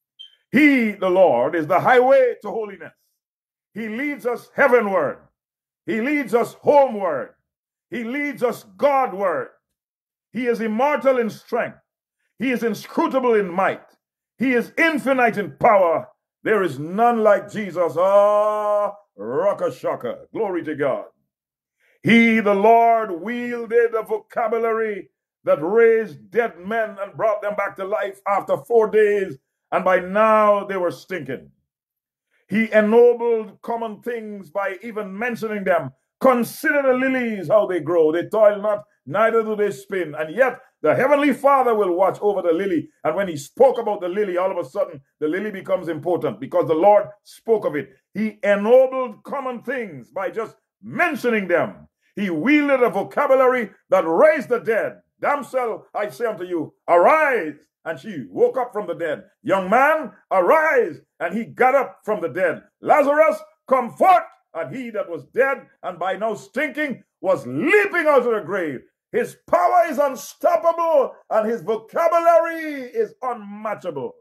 He, the Lord, is the highway to holiness. He leads us heavenward. He leads us homeward. He leads us Godward. He is immortal in strength. He is inscrutable in might. He is infinite in power. There is none like Jesus. Ah, rocker shocker. Glory to God. He, the Lord, wielded a vocabulary that raised dead men and brought them back to life after 4 days, and by now they were stinking. He ennobled common things by even mentioning them. Consider the lilies, how they grow. They toil not, neither do they spin. And yet the Heavenly Father will watch over the lily. And when he spoke about the lily, all of a sudden the lily becomes important because the Lord spoke of it. He ennobled common things by just mentioning them. He wielded a vocabulary that raised the dead. Damsel, I say unto you, arise. And she woke up from the dead. Young man, arise. And he got up from the dead. Lazarus, come forth. And he that was dead and by now stinking was leaping out of the grave. His power is unstoppable and his vocabulary is unmatchable.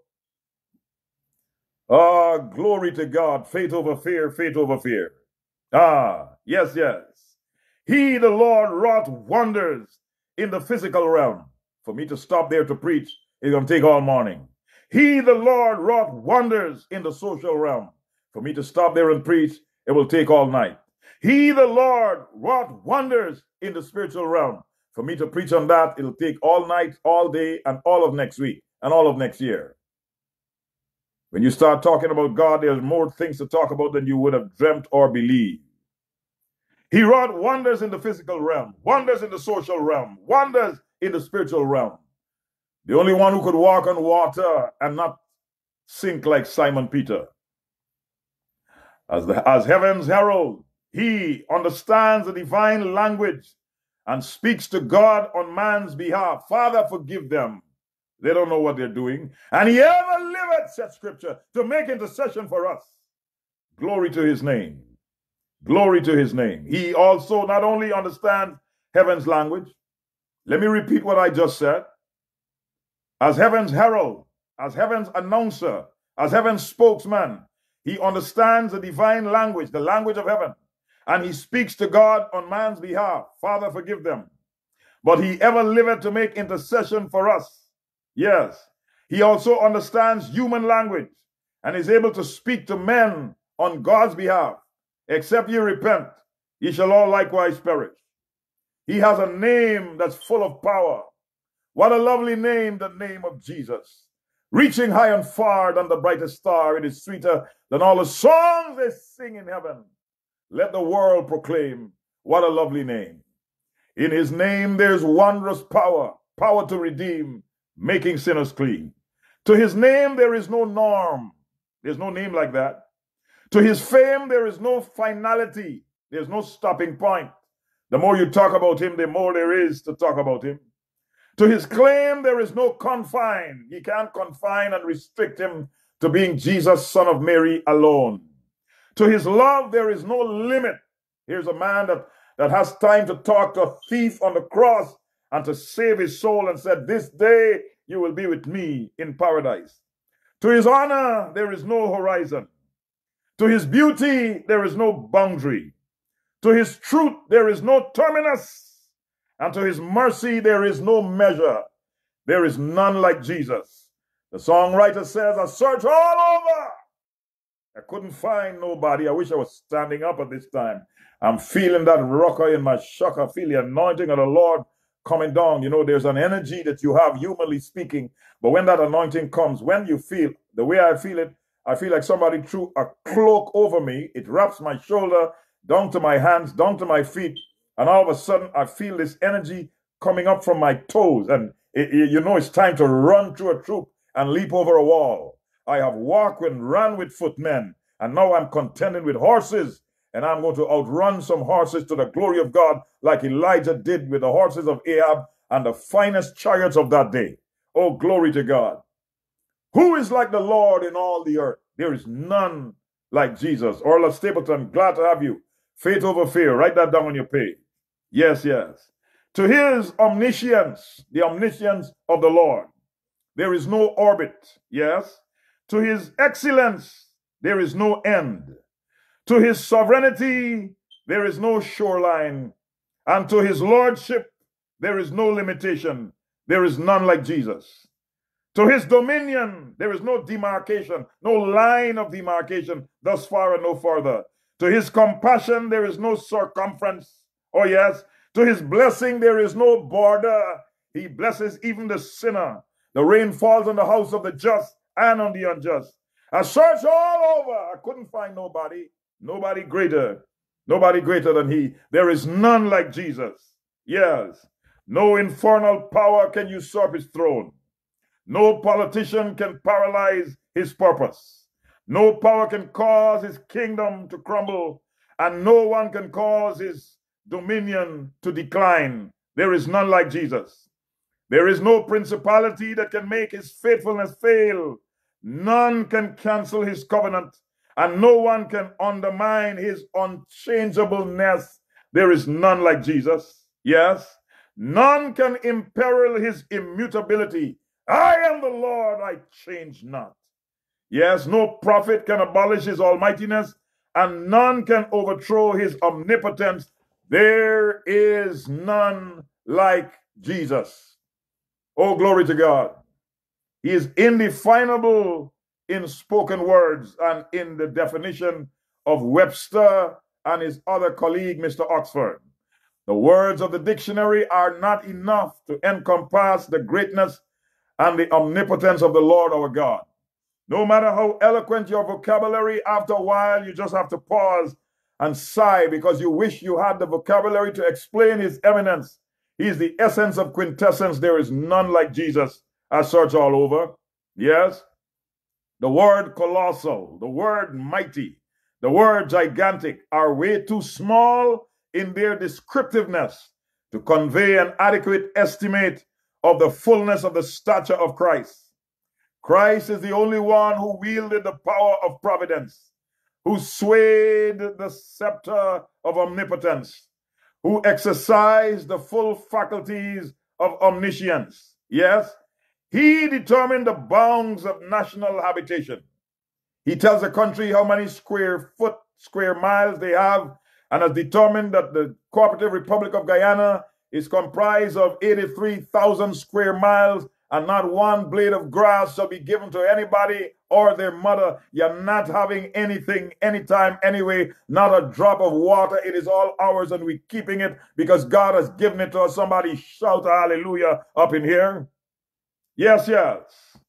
Ah, glory to God. Faith over fear, faith over fear. Ah, yes, yes. He, the Lord, wrought wonders in the physical realm. For me to stop there to preach, it's going to take all morning. He, the Lord, wrought wonders in the social realm. For me to stop there and preach, it will take all night. He, the Lord, wrought wonders in the spiritual realm. For me to preach on that, it'll take all night, all day, and all of next week, and all of next year. When you start talking about God, there's more things to talk about than you would have dreamt or believed. He wrought wonders in the physical realm, wonders in the social realm, wonders in the spiritual realm. The only one who could walk on water and not sink like Simon Peter. As heaven's herald, he understands the divine language and speaks to God on man's behalf. Father, forgive them. They don't know what they're doing. And he ever liveth, said Scripture, to make intercession for us. Glory to his name. Glory to his name. He also not only understands heaven's language. Let me repeat what I just said. As heaven's herald, as heaven's announcer, as heaven's spokesman, he understands the divine language, the language of heaven. And he speaks to God on man's behalf. Father, forgive them. But he ever liveth to make intercession for us. Yes. He also understands human language and is able to speak to men on God's behalf. Except ye repent, ye shall all likewise perish. He has a name that's full of power. What a lovely name, the name of Jesus. Reaching high and far than the brightest star, it is sweeter than all the songs they sing in heaven. Let the world proclaim, what a lovely name. In his name there's wondrous power, power to redeem, making sinners clean. To his name there is no norm. There's no name like that. To his fame there is no finality. There's no stopping point. The more you talk about him, the more there is to talk about him. To his claim there is no confine. You can't confine and restrict him to being Jesus, son of Mary alone. To his love there is no limit. Here's a man that has time to talk to a thief on the cross and to save his soul and said, this day you will be with me in paradise. To his honor there is no horizon. To his beauty there is no boundary. To his truth there is no terminus. And to his mercy there is no measure. There is none like Jesus. The songwriter says, I searched all over. I couldn't find nobody. I wish I was standing up at this time. I'm feeling that rocker in my shock. I feel the anointing of the Lord coming down. You know, there's an energy that you have, humanly speaking. But when that anointing comes, when you feel, the way I feel it, I feel like somebody threw a cloak over me. It wraps my shoulder down to my hands, down to my feet. And all of a sudden, I feel this energy coming up from my toes. And you know it's time to run through a troop and leap over a wall. I have walked and ran with footmen. And now I'm contending with horses. And I'm going to outrun some horses to the glory of God like Elijah did with the horses of Ahab and the finest chariots of that day. Oh, glory to God. Who is like the Lord in all the earth? There is none like Jesus. Orla Stapleton, glad to have you. Faith over fear. Write that down on your page. Yes, yes. To his omniscience, the omniscience of the Lord, there is no orbit. Yes. To his excellence, there is no end. To his sovereignty, there is no shoreline. And to his lordship, there is no limitation. There is none like Jesus. To his dominion, there is no demarcation, no line of demarcation, thus far and no further. To his compassion, there is no circumference. Oh yes. To his blessing, there is no border. He blesses even the sinner. The rain falls on the house of the just and on the unjust. I searched all over. I couldn't find nobody. Nobody greater than he. There is none like Jesus. Yes. No infernal power can usurp his throne. No politician can paralyze his purpose. No power can cause his kingdom to crumble, and no one can cause his dominion to decline. There is none like Jesus. There is no principality that can make his faithfulness fail. None can cancel his covenant, and no one can undermine his unchangeableness. There is none like Jesus. Yes. None can imperil his immutability. I am the Lord, I change not. Yes, no prophet can abolish his almightiness, and none can overthrow his omnipotence. There is none like Jesus. Oh, glory to God. He is indefinable in spoken words and in the definition of Webster and his other colleague, Mr. Oxford. The words of the dictionary are not enough to encompass the greatness and the omnipotence of the Lord our God. No matter how eloquent your vocabulary, after a while you just have to pause and sigh because you wish you had the vocabulary to explain his eminence. He is the essence of quintessence. There is none like Jesus. I search all over. Yes. The word colossal, the word mighty, the word gigantic are way too small in their descriptiveness to convey an adequate estimate of the fullness of the stature of Christ. Christ is the only one who wielded the power of providence, who swayed the scepter of omnipotence, who exercised the full faculties of omniscience. Yes, he determined the bounds of national habitation. He tells the country how many square miles they have, and has determined that the Cooperative Republic of Guyana is comprised of 83,000 square miles, and not one blade of grass shall be given to anybody or their mother. You're not having anything, anytime, anyway, not a drop of water. It is all ours, and we're keeping it because God has given it to us. Somebody shout hallelujah up in here. Yes, yes.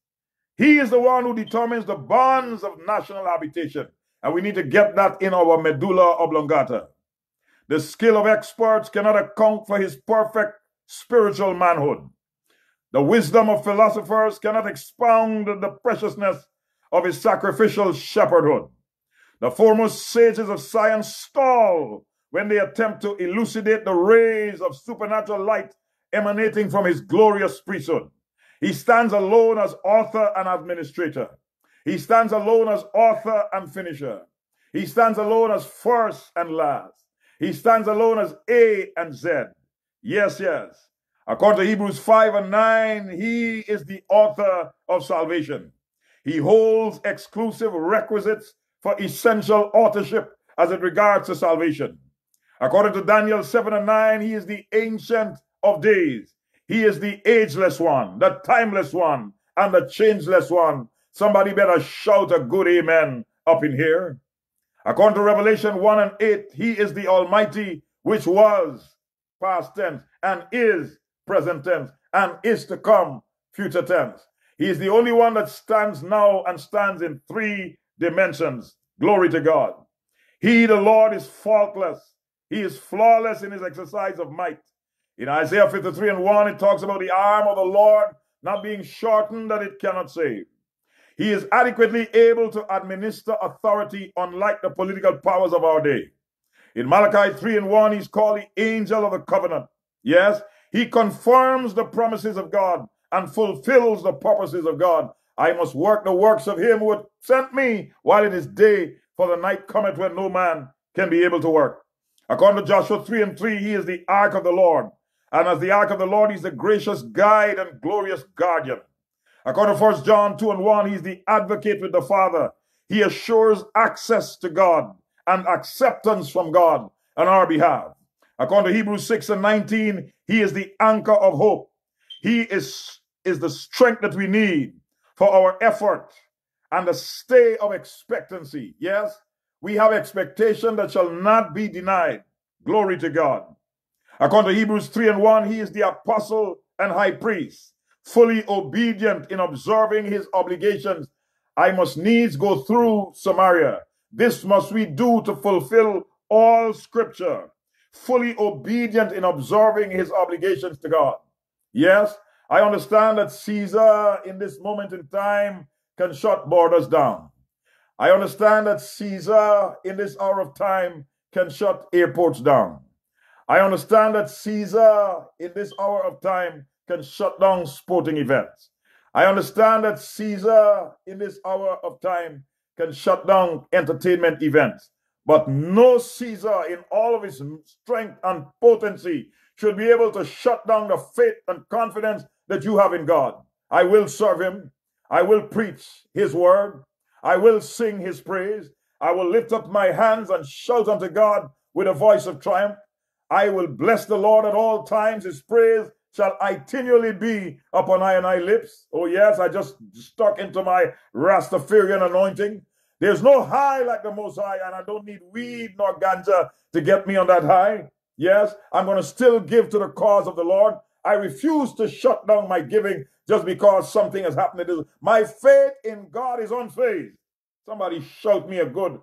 He is the one who determines the bonds of national habitation, and we need to get that in our medulla oblongata. The skill of experts cannot account for his perfect spiritual manhood. The wisdom of philosophers cannot expound the preciousness of his sacrificial shepherdhood. The foremost sages of science stall when they attempt to elucidate the rays of supernatural light emanating from his glorious priesthood. He stands alone as author and administrator. He stands alone as author and finisher. He stands alone as first and last. He stands alone as A and Z. Yes, yes. According to Hebrews 5 and 9, he is the author of salvation. He holds exclusive requisites for essential authorship as it regards to salvation. According to Daniel 7 and 9, he is the ancient of days. He is the ageless one, the timeless one, and the changeless one. Somebody better shout a good amen up in here. According to Revelation 1 and 8, he is the Almighty, which was past tense, and is present tense, and is to come future tense. He is the only one that stands now and stands in 3 dimensions. Glory to God. He, the Lord, is faultless. He is flawless in his exercise of might. In Isaiah 53 and 1, it talks about the arm of the Lord not being shortened that it cannot save. He is adequately able to administer authority, unlike the political powers of our day. In Malachi 3 and 1, he's called the angel of the covenant. Yes, he confirms the promises of God and fulfills the purposes of God. I must work the works of him who hath sent me while it is day, for the night cometh when no man can be able to work. According to Joshua 3 and 3, he is the ark of the Lord. And as the ark of the Lord, he's the gracious guide and glorious guardian. According to 1 John 2 and 1, he's the advocate with the Father. He assures access to God and acceptance from God on our behalf. According to Hebrews 6 and 19, he is the anchor of hope. He is the strength that we need for our effort and the stay of expectancy. Yes, we have expectation that shall not be denied. Glory to God. According to Hebrews 3 and 1, he is the apostle and high priest, fully obedient in observing his obligations. I must needs go through Samaria. This must we do to fulfill all scripture, fully obedient in observing his obligations to God. Yes, I understand that Caesar in this moment in time can shut borders down. I understand that Caesar in this hour of time can shut airports down. I understand that Caesar in this hour of time can shut down sporting events. I understand that Caesar in this hour of time can shut down entertainment events. But no Caesar in all of his strength and potency should be able to shut down the faith and confidence that you have in God. I will serve him. I will preach his word. I will sing his praise. I will lift up my hands and shout unto God with a voice of triumph. I will bless the Lord at all times. His praise shall continually be upon I and I lips. Oh yes, I just stuck into my Rastafarian anointing. There's no high like the Most High, and I don't need weed nor ganja to get me on that high. Yes, I'm going to still give to the cause of the Lord. I refuse to shut down my giving just because something has happened. My faith in God is unfazed. Somebody shout me a good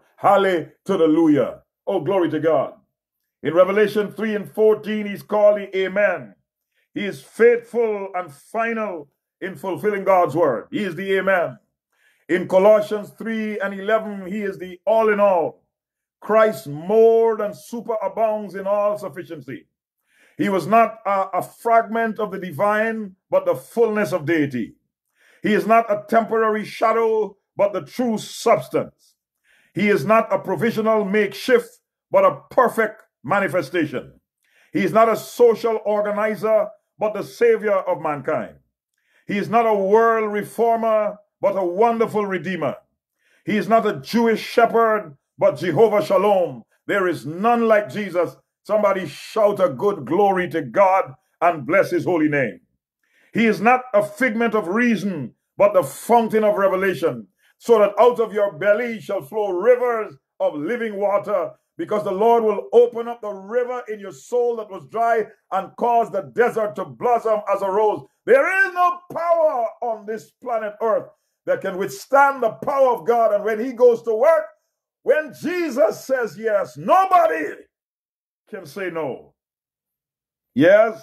hallelujah. Oh, glory to God. In Revelation 3 and 14, he's called the Amen. He is faithful and final in fulfilling God's word. He is the Amen. In Colossians 3 and 11, he is the all in all. Christ more than superabounds in all sufficiency. He was not a fragment of the divine, but the fullness of deity. He is not a temporary shadow, but the true substance. He is not a provisional makeshift, but a perfect manifestation. He is not a social organizer, but the savior of mankind. He is not a world reformer, but a wonderful redeemer. He is not a Jewish shepherd, but Jehovah Shalom. There is none like Jesus. Somebody shout a good glory to God and bless his holy name. He is not a figment of reason, but the fountain of revelation, so that out of your belly shall flow rivers of living water, because the Lord will open up the river in your soul that was dry and cause the desert to blossom as a rose. There is no power on this planet Earth that can withstand the power of God. And when he goes to work, when Jesus says yes, nobody can say no. Yes,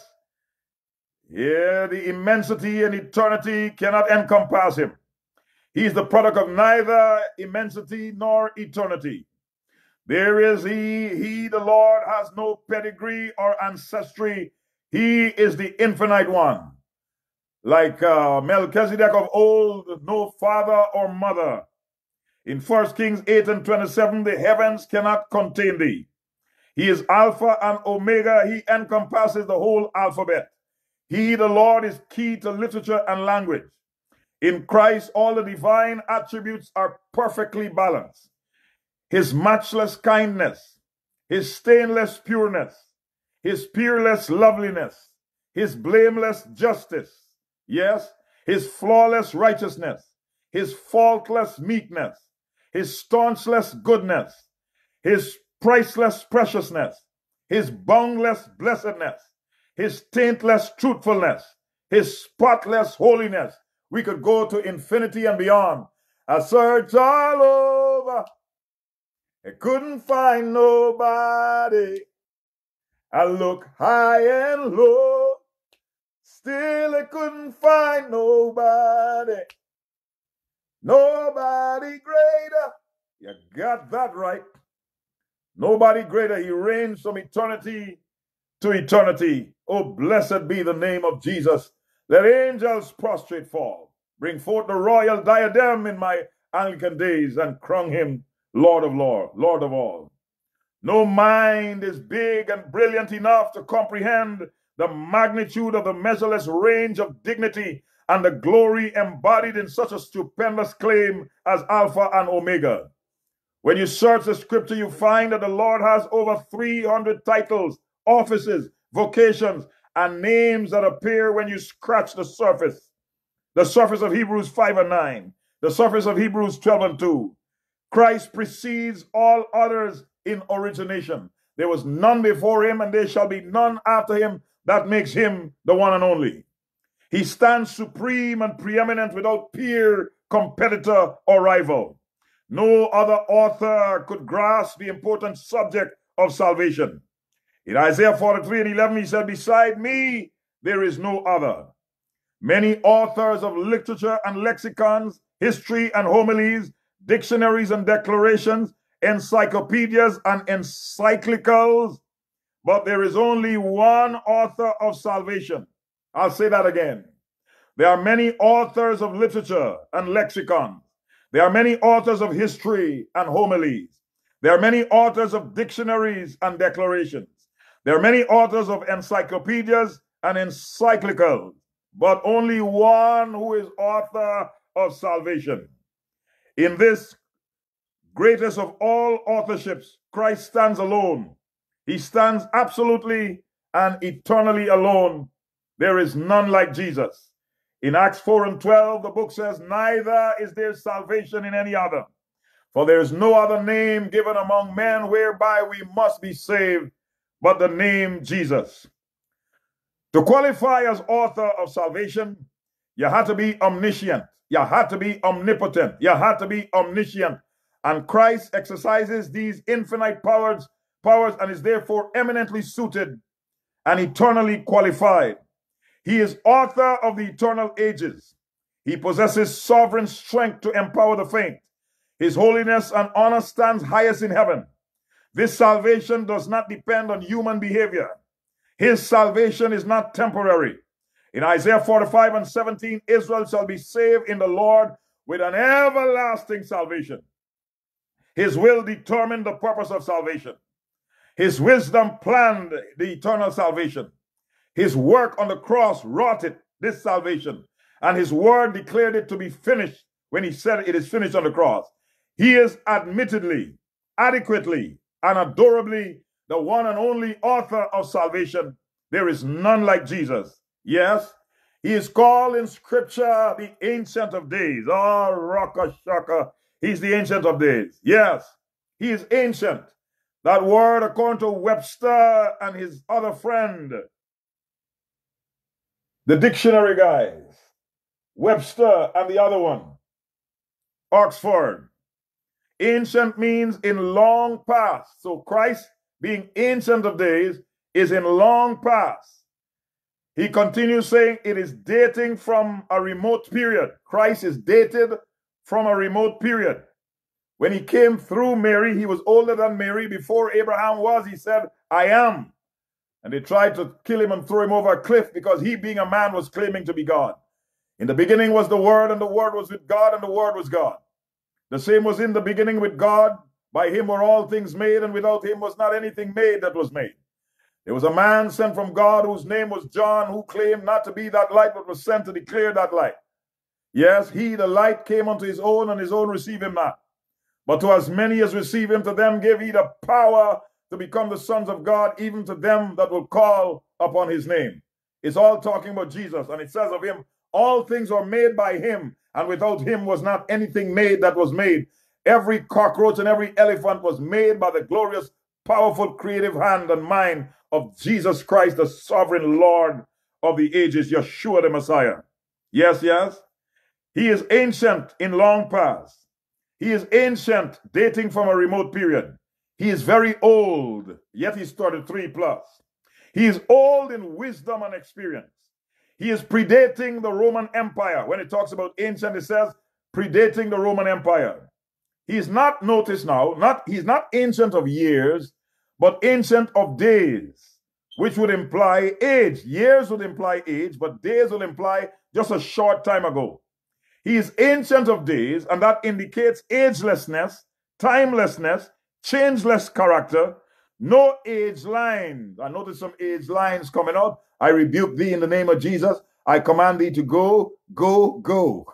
yeah, the immensity and eternity cannot encompass him. He is the product of neither immensity nor eternity. There is he, the Lord, has no pedigree or ancestry. He is the infinite one. Like Melchizedek of old, no father or mother. In 1 Kings 8:27, the heavens cannot contain thee. He is Alpha and Omega. He encompasses the whole alphabet. He, the Lord, is key to literature and language. In Christ, all the divine attributes are perfectly balanced. His matchless kindness, his stainless pureness, his peerless loveliness, his blameless justice, yes, his flawless righteousness, his faultless meekness, his staunchless goodness, his priceless preciousness, his boundless blessedness, his taintless truthfulness, his spotless holiness. We could go to infinity and beyond. I searched all over. I couldn't find nobody. I look high and low. Still I couldn't find nobody. Nobody greater. You got that right. Nobody greater. He reigns from eternity to eternity. Oh, blessed be the name of Jesus. Let angels prostrate fall. Bring forth the royal diadem in my Anglican days and crown him Lord of Lords, Lord of all. No mind is big and brilliant enough to comprehend the magnitude of the measureless range of dignity and the glory embodied in such a stupendous claim as Alpha and Omega. When you search the scripture, you find that the Lord has over 300 titles, offices, vocations, and names that appear when you scratch the surface. The surface of Hebrews 5:9, the surface of Hebrews 12:2. Christ precedes all others in origination. There was none before him, and there shall be none after him. That makes him the one and only. He stands supreme and preeminent without peer, competitor, or rival. No other author could grasp the important subject of salvation. In Isaiah 43:11, he said, beside me, there is no other. Many authors of literature and lexicons, history and homilies, dictionaries and declarations, encyclopedias and encyclicals, but there is only one author of salvation. I'll say that again. There are many authors of literature and lexicons. There are many authors of history and homilies. There are many authors of dictionaries and declarations. There are many authors of encyclopedias and encyclicals, but only one who is author of salvation. In this greatest of all authorships, Christ stands alone. He stands absolutely and eternally alone. There is none like Jesus. In Acts 4:12, the book says, neither is there salvation in any other, for there is no other name given among men whereby we must be saved, but the name Jesus. To qualify as author of salvation, you had to be omniscient. You had to be omnipotent. You had to be omniscient. And Christ exercises these infinite powers and is therefore eminently suited and eternally qualified. He is author of the eternal ages. He possesses sovereign strength to empower the faint. His holiness and honor stands highest in heaven. This salvation does not depend on human behavior. His salvation is not temporary. In Isaiah 45:17, Israel shall be saved in the Lord with an everlasting salvation. His will determined the purpose of salvation. His wisdom planned the eternal salvation. His work on the cross wrought it, this salvation. And his word declared it to be finished when he said it is finished on the cross. He is admittedly, adequately, and adorably the one and only author of salvation. There is none like Jesus. Yes, he is called in scripture the Ancient of Days. Oh, Raka Shaka. He's the Ancient of Days. Yes, he is ancient. That word, according to Webster and his other friend, the dictionary guys, Webster and the other one, Oxford. Ancient means in long past. So Christ, being Ancient of Days, is in long past. He continues saying it is dating from a remote period. Christ is dated from a remote period. When he came through Mary, he was older than Mary. Before Abraham was, he said, I am. And they tried to kill him and throw him over a cliff because he, being a man, was claiming to be God. In the beginning was the Word, and the Word was with God, and the Word was God. The same was in the beginning with God. By him were all things made, and without him was not anything made that was made. There was a man sent from God whose name was John, who claimed not to be that light, but was sent to declare that light. Yes, he, the light, came unto his own, and his own received him not. But to as many as receive him, to them gave he the power to become the sons of God, even to them that will call upon his name. It's all talking about Jesus, and it says of him, all things are made by him, and without him was not anything made that was made. Every cockroach and every elephant was made by the glorious, powerful, creative hand and mind of Jesus Christ, the sovereign Lord of the ages, Yeshua the Messiah. Yes, yes. He is ancient in long past. He is ancient, dating from a remote period. He is very old, yet he's 33 plus. He is old in wisdom and experience. He is predating the Roman Empire. When it talks about ancient, it says predating the Roman Empire. He's not, notice now, he's not ancient of years, but ancient of days, which would imply age. Years would imply age, but days would imply just a short time ago. He is ancient of days, and that indicates agelessness, timelessness, changeless character, no age lines. I notice some age lines coming out. I rebuke thee in the name of Jesus. I command thee to go, go, go.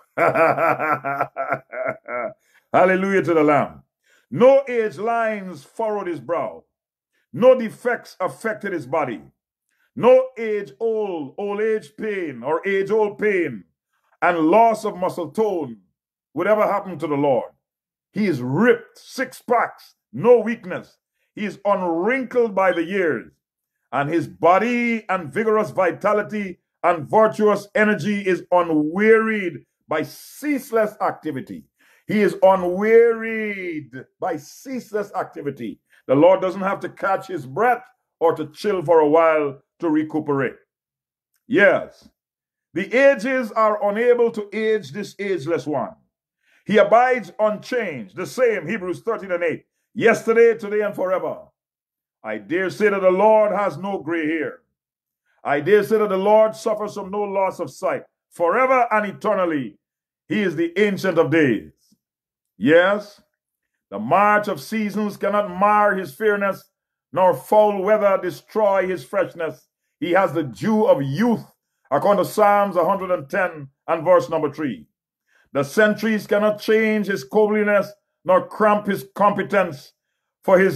Hallelujah to the Lamb. No age lines furrowed his brow. No defects affected his body. No old age pain or age-old pain and loss of muscle tone would ever happen to the Lord. He is ripped, six packs, no weakness. He is unwrinkled by the years, and his body and vigorous vitality and virtuous energy is unwearied by ceaseless activity. He is unwearied by ceaseless activity. The Lord doesn't have to catch his breath or to chill for a while to recuperate. Yes, the ages are unable to age this ageless one. He abides unchanged, the same, Hebrews 13:8, yesterday, today, and forever. I dare say that the Lord has no gray hair. I dare say that the Lord suffers from no loss of sight. Forever and eternally, he is the Ancient of Days. Yes, the march of seasons cannot mar his fairness, nor foul weather destroy his freshness. He has the dew of youth, according to Psalms 110 and verse number 3. The centuries cannot change his comeliness, nor cramp his competence, for he is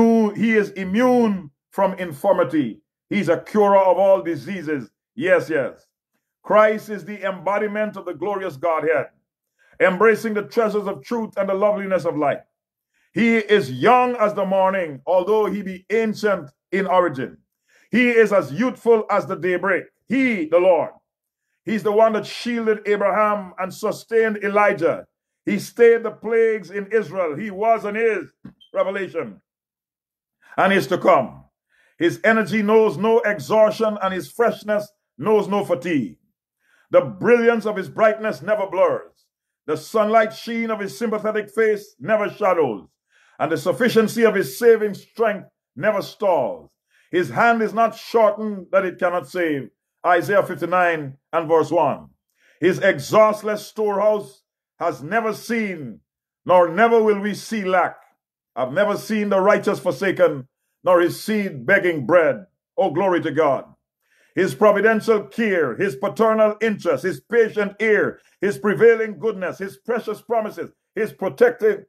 immune from infirmity. He's a curer of all diseases. Yes, yes. Christ is the embodiment of the glorious Godhead, embracing the treasures of truth and the loveliness of life. He is young as the morning, although he be ancient in origin. He is as youthful as the daybreak. He, the Lord. He's the one that shielded Abraham and sustained Elijah. He stayed the plagues in Israel. He was and is, Revelation, and is to come. His energy knows no exhaustion, and his freshness knows no fatigue. The brilliance of his brightness never blurs. The sunlight sheen of his sympathetic face never shadows. And the sufficiency of his saving strength never stalls. His hand is not shortened that it cannot save. Isaiah 59 and verse 1. His exhaustless storehouse has never seen, nor never will we see lack. I've never seen the righteous forsaken, nor his seed begging bread. Oh, glory to God. His providential care, his paternal interest, his patient ear, his prevailing goodness, his precious promises, his protecting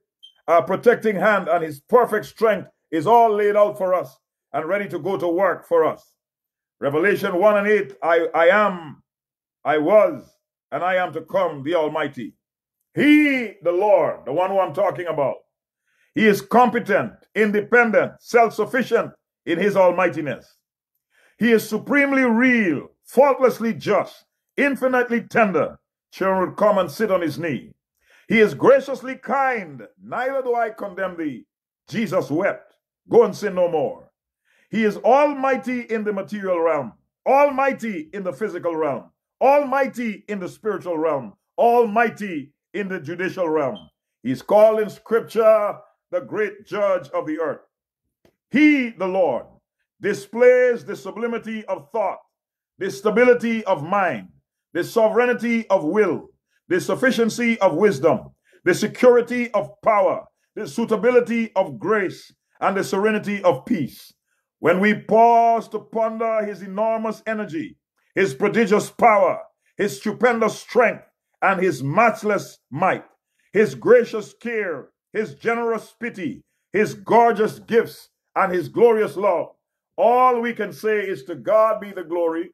hand, and his perfect strength is all laid out for us and ready to go to work for us. Revelation 1 and 8, I am, I was, and I am to come, the Almighty. He, the Lord, the one who I'm talking about, he is competent, independent, self-sufficient in his almightiness. He is supremely real, faultlessly just, infinitely tender. Children would come and sit on his knee. He is graciously kind. Neither do I condemn thee. Jesus wept. Go and sin no more. He is almighty in the material realm, almighty in the physical realm, almighty in the spiritual realm, almighty in the judicial realm. He's called in Scripture the great judge of the earth. He, the Lord, displays the sublimity of thought, the stability of mind, the sovereignty of will, the sufficiency of wisdom, the security of power, the suitability of grace, and the serenity of peace. When we pause to ponder his enormous energy, his prodigious power, his stupendous strength, and his matchless might, his gracious care, his generous pity, his gorgeous gifts, and his glorious love, all we can say is to God be the glory.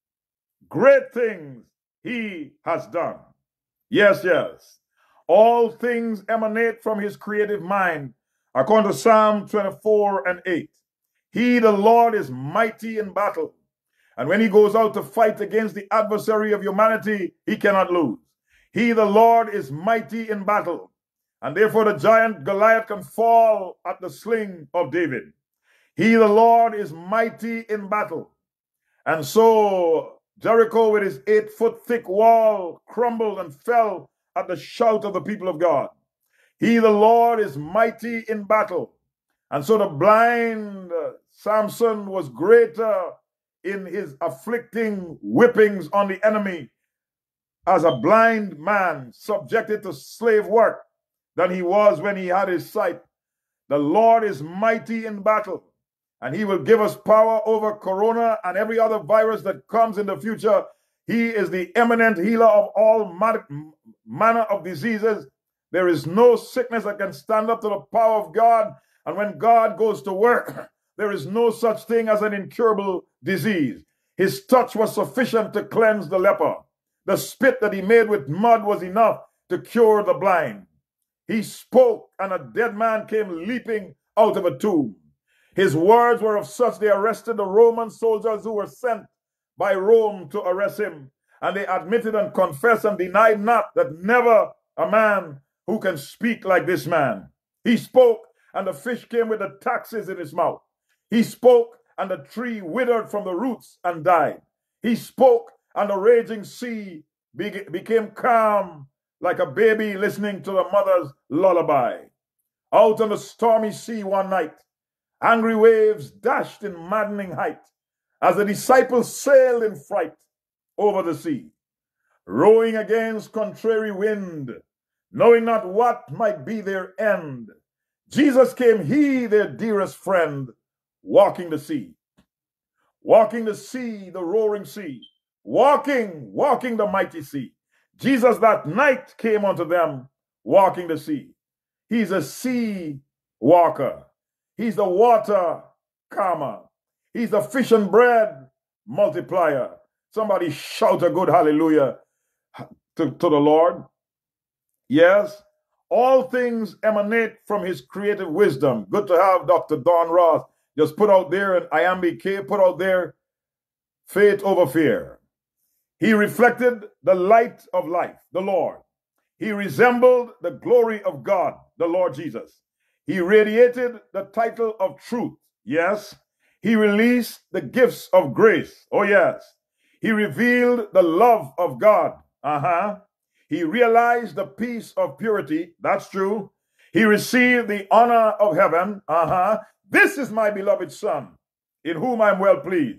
Great things he has done. Yes, yes. All things emanate from his creative mind, according to Psalm 24 and 8. He, the Lord, is mighty in battle. And when he goes out to fight against the adversary of humanity, he cannot lose. He, the Lord, is mighty in battle. And therefore the giant Goliath can fall at the sling of David. He, the Lord, is mighty in battle. And so Jericho, with his 8-foot thick wall, crumbled and fell at the shout of the people of God. He, the Lord, is mighty in battle. And so the blind Samson was greater in his afflicting whippings on the enemy as a blind man subjected to slave work than he was when he had his sight. The Lord is mighty in battle, and he will give us power over corona and every other virus that comes in the future. He is the eminent healer of all manner of diseases. There is no sickness that can stand up to the power of God. And when God goes to work, there is no such thing as an incurable disease. His touch was sufficient to cleanse the leper. The spit that he made with mud was enough to cure the blind. He spoke, and a dead man came leaping out of a tomb. His words were of such, they arrested the Roman soldiers who were sent by Rome to arrest him. And they admitted and confessed and denied not that never a man who can speak like this man. He spoke, and the fish came with the taxes in his mouth. He spoke, and the tree withered from the roots and died. He spoke, and the raging sea became calm like a baby listening to the mother's lullaby. Out on the stormy sea one night, angry waves dashed in maddening height as the disciples sailed in fright over the sea, rowing against contrary wind, knowing not what might be their end. Jesus came, he, their dearest friend, walking the sea, the roaring sea, walking the mighty sea. Jesus that night came unto them, walking the sea. He's a sea walker. He's the water calmer. He's the fish and bread multiplier. Somebody shout a good hallelujah to the Lord. Yes, all things emanate from his creative wisdom. Good to have Dr. Don Ross just put out there, and IMBK put out there, faith over fear. He reflected the light of life, the Lord. He resembled the glory of God, the Lord Jesus. He radiated the title of truth. Yes. He released the gifts of grace. Oh, yes. He revealed the love of God. He realized the peace of purity. That's true. He received the honor of heaven. This is my beloved Son, in whom I am well pleased.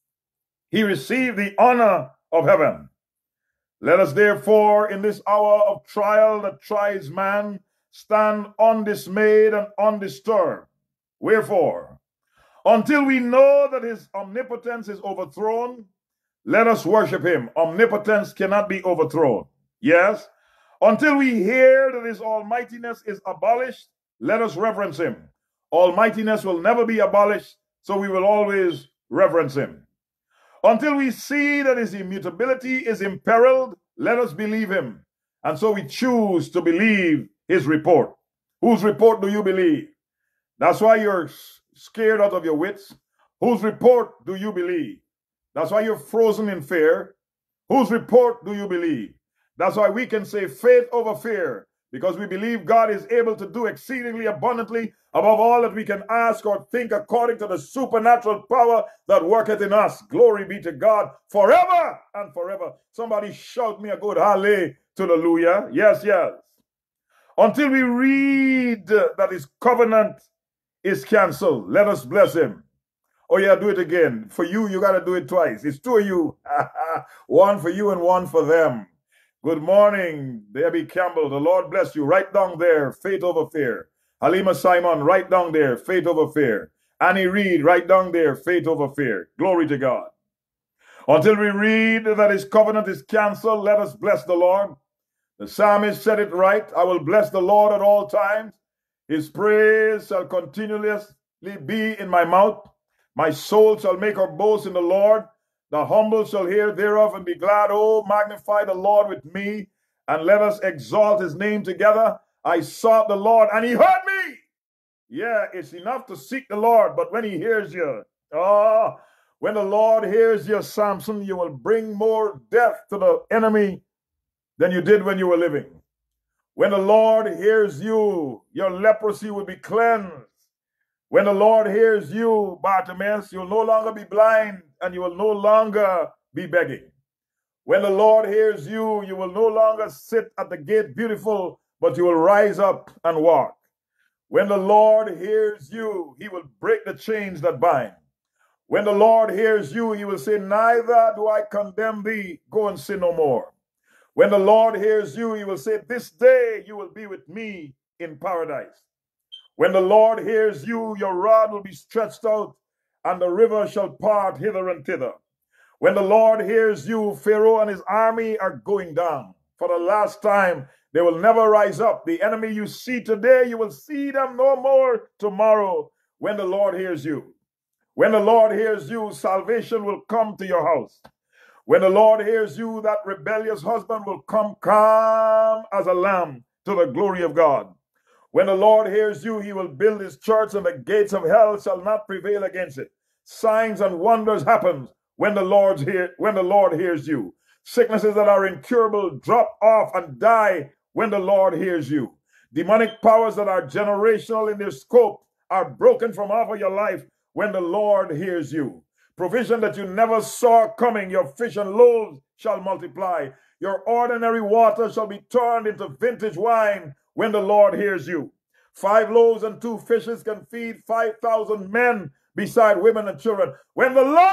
He received the honor of heaven. Let us therefore in this hour of trial that tries man stand undismayed and undisturbed. Wherefore, until we know that his omnipotence is overthrown, let us worship him. Omnipotence cannot be overthrown. Yes? Until we hear that his almightiness is abolished, let us reverence him. Almightiness will never be abolished, so we will always reverence him. Until we see that his immutability is imperiled, let us believe him. And so we choose to believe his report. Whose report do you believe? That's why you're scared out of your wits. Whose report do you believe? That's why you're frozen in fear. Whose report do you believe? That's why we can say faith over fear, because we believe God is able to do exceedingly abundantly above all that we can ask or think, according to the supernatural power that worketh in us. Glory be to God forever and forever. Somebody shout me a good hallelujah. Yes, yes. Until we read that his covenant is canceled, let us bless him. Oh yeah, do it again. For you, you got to do it twice. It's two of you. One for you and one for them. Good morning, Debbie Campbell. The Lord bless you. Right down there, faith over fear. Halima Simon, right down there, faith over fear. Annie Reed, right down there, faith over fear. Glory to God. Until we read that his covenant is canceled, let us bless the Lord. The psalmist said it right. I will bless the Lord at all times. His praise shall continually be in my mouth. My soul shall make her boast in the Lord. The humble shall hear thereof and be glad. Oh, magnify the Lord with me, and let us exalt his name together. I sought the Lord, and he heard me. Yeah, it's enough to seek the Lord, but when he hears you, when the Lord hears you, Samson, you will bring more death to the enemy than you did when you were living. When the Lord hears you, your leprosy will be cleansed. When the Lord hears you, Bartimaeus, you'll no longer be blind and you will no longer be begging. When the Lord hears you, you will no longer sit at the gate beautiful, but you will rise up and walk. When the Lord hears you, he will break the chains that bind. When the Lord hears you, he will say, neither do I condemn thee, go and sin no more. When the Lord hears you, he will say, this day you will be with me in paradise. When the Lord hears you, your rod will be stretched out, and the river shall part hither and thither. When the Lord hears you, Pharaoh and his army are going down. For the last time, they will never rise up. The enemy you see today, you will see them no more tomorrow when the Lord hears you. When the Lord hears you, salvation will come to your house. When the Lord hears you, that rebellious husband will come calm as a lamb to the glory of God. When the Lord hears you, he will build his church, and the gates of hell shall not prevail against it. Signs and wonders happen when the Lord hears you. Sicknesses that are incurable drop off and die when the Lord hears you. Demonic powers that are generational in their scope are broken from off of your life when the Lord hears you. Provision that you never saw coming, your fish and loaves shall multiply. Your ordinary water shall be turned into vintage wine when the Lord hears you. 5 loaves and 2 fishes can feed 5,000 men beside women and children. When the Lord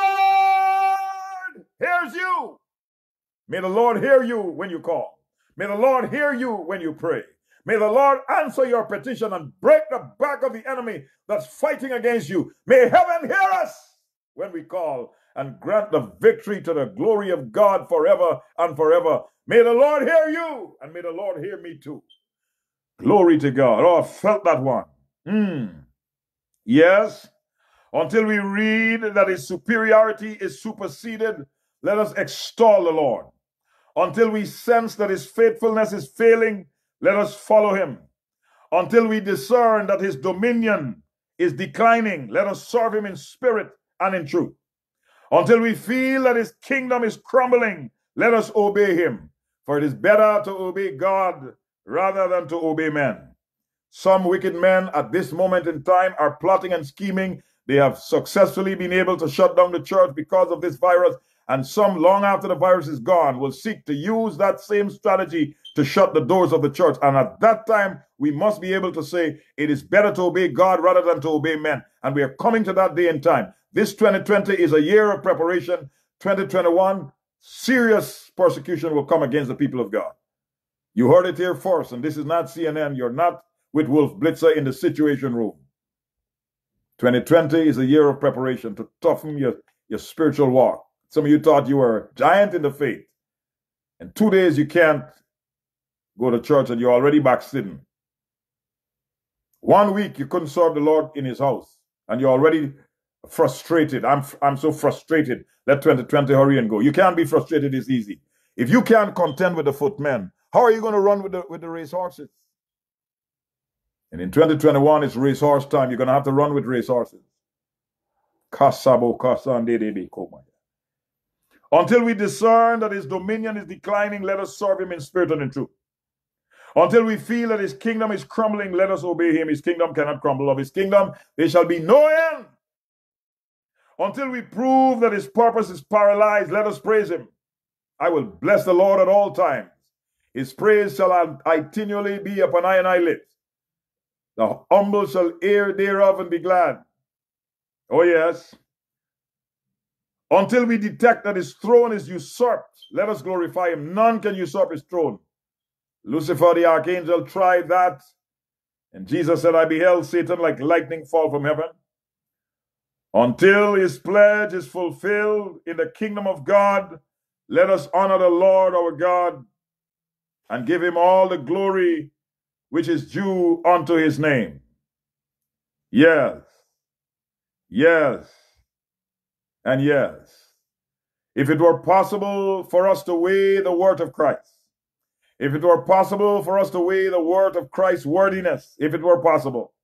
hears you, may the Lord hear you when you call. May the Lord hear you when you pray. May the Lord answer your petition and break the back of the enemy that's fighting against you. May heaven hear us when we call and grant the victory to the glory of God forever and forever. May the Lord hear you, and may the Lord hear me too. Glory to God. Oh, I felt that one. Yes. Until we read that his superiority is superseded, let us extol the Lord. Until we sense that his faithfulness is failing, let us follow him. Until we discern that his dominion is declining, let us serve him in spirit and in truth. Until we feel that his kingdom is crumbling, let us obey him. For it is better to obey God rather than to obey men. Some wicked men at this moment in time are plotting and scheming. They have successfully been able to shut down the church because of this virus. And some, long after the virus is gone, will seek to use that same strategy to shut the doors of the church. And at that time, we must be able to say it is better to obey God rather than to obey men. And we are coming to that day and time. This 2020 is a year of preparation. 2021, serious persecution will come against the people of God. You heard it here first, and this is not CNN. You're not with Wolf Blitzer in the Situation Room. 2020 is a year of preparation to toughen your spiritual walk. Some of you thought you were a giant in the faith. In 2 days, you can't go to church and you're already backslidden. 1 week, you couldn't serve the Lord in his house, and you're already frustrated. I'm so frustrated. Let 2020 hurry and go. You can't be frustrated. It's easy. If you can't contend with the footmen, how are you going to run with the racehorses? And in 2021, it's racehorse time. You're going to have to run with racehorses. Until we discern that his dominion is declining, let us serve him in spirit and in truth. Until we feel that his kingdom is crumbling, let us obey him. His kingdom cannot crumble. Of his kingdom, there shall be no end. Until we prove that his purpose is paralyzed, let us praise him. I will bless the Lord at all times. His praise shall continually be upon I lips. The humble shall hear thereof and be glad. Oh yes. Until we detect that his throne is usurped, let us glorify him. None can usurp his throne. Lucifer the archangel tried that, and Jesus said, I beheld Satan like lightning fall from heaven. Until his pledge is fulfilled in the kingdom of God, let us honor the Lord our God and give him all the glory which is due unto his name. Yes, yes, and yes. If it were possible for us to weigh the word of Christ, if it were possible for us to weigh the word of Christ's worthiness, if it were possible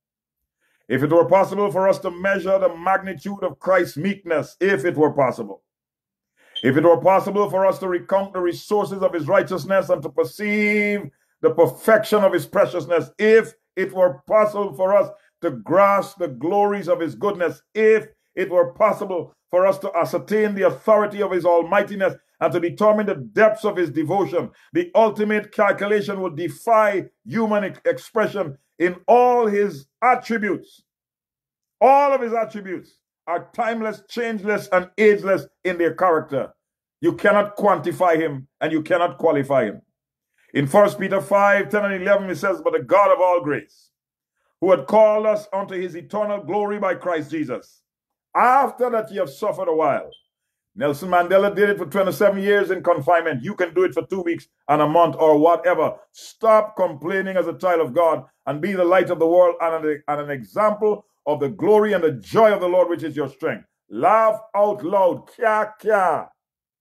for us to measure the magnitude of Christ's meekness, if it were possible, if it were possible for us to recount the resources of his righteousness and to perceive the perfection of his preciousness, if it were possible for us to grasp the glories of his goodness, if it were possible for us to ascertain the authority of his almightiness and to determine the depths of his devotion, the ultimate calculation would defy human expression in all his attributes. All of his attributes are timeless, changeless, and ageless in their character. You cannot quantify him and you cannot qualify him. In 1 Peter 5, 10 and 11, it says, but the God of all grace, who had called us unto his eternal glory by Christ Jesus, after that ye have suffered a while. Nelson Mandela did it for 27 years in confinement. You can do it for 2 weeks and a month or whatever. Stop complaining as a child of God and be the light of the world and an example of the glory and the joy of the Lord, which is your strength. Laugh out loud. Kya, kya.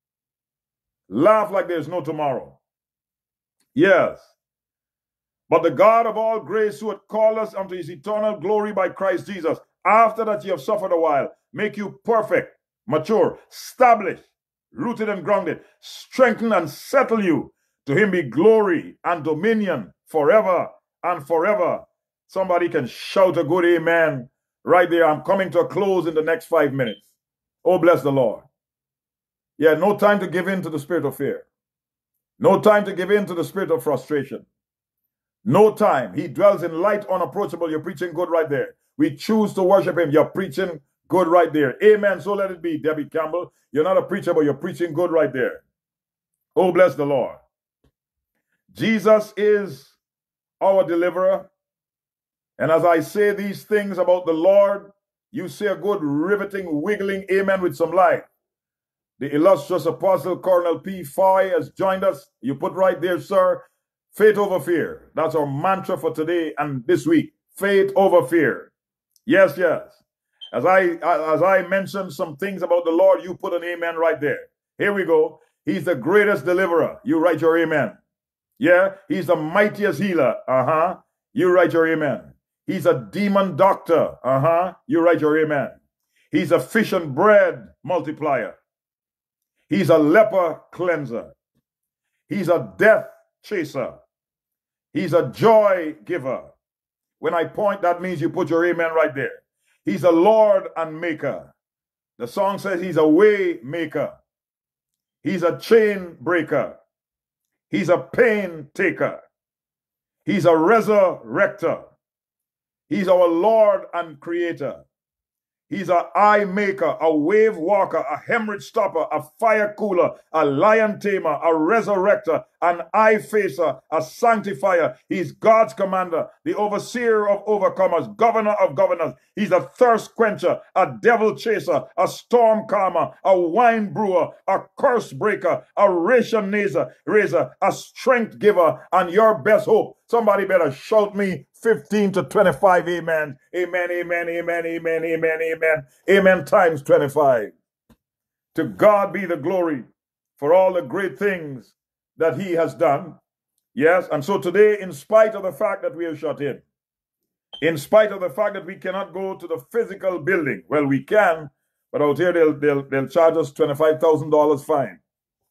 Laugh like there's no tomorrow. Yes. But the God of all grace, who had called us unto his eternal glory by Christ Jesus, after that ye have suffered a while, make you perfect, mature, established, rooted and grounded, strengthen and settle you. To him be glory and dominion forever and forever. Somebody can shout a good amen right there. I'm coming to a close in the next 5 minutes. Oh, bless the Lord. Yeah, no time to give in to the spirit of fear. No time to give in to the spirit of frustration. No time. He dwells in light, unapproachable. You're preaching good right there. We choose to worship him. You're preaching good right there. Amen. So let it be, Debbie Campbell. You're not a preacher, but you're preaching good right there. Oh, bless the Lord. Jesus is our deliverer. And as I say these things about the Lord, you say a good riveting, wiggling amen with some light. The illustrious Apostle Colonel P. Foy has joined us. You put right there, sir, faith over fear. That's our mantra for today and this week. Faith over fear. Yes, yes. As I mentioned some things about the Lord, you put an amen right there. Here we go. He's the greatest deliverer. You write your amen. Yeah, he's the mightiest healer. You write your amen. He's a demon doctor. You write your amen. He's a fish and bread multiplier. He's a leper cleanser. He's a death chaser. He's a joy giver. When I point, that means you put your amen right there. He's a Lord and maker. The song says he's a way maker. He's a chain breaker. He's a pain taker. He's a resurrector. He's our Lord and creator. He's an eye maker, a wave walker, a hemorrhage stopper, a fire cooler, a lion tamer, a resurrector, an eye facer, a sanctifier. He's God's commander, the overseer of overcomers, governor of governors. He's a thirst quencher, a devil chaser, a storm calmer, a wine brewer, a curse breaker, a ration raiser, a strength giver, and your best hope. Somebody better shout me 15 to 25 amen. Amen, amen, amen, amen, amen, amen. Amen times 25. To God be the glory for all the great things that he has done. Yes, and so today, in spite of the fact that we are shut in spite of the fact that we cannot go to the physical building, well, we can, but out here they'll charge us $25,000 fine.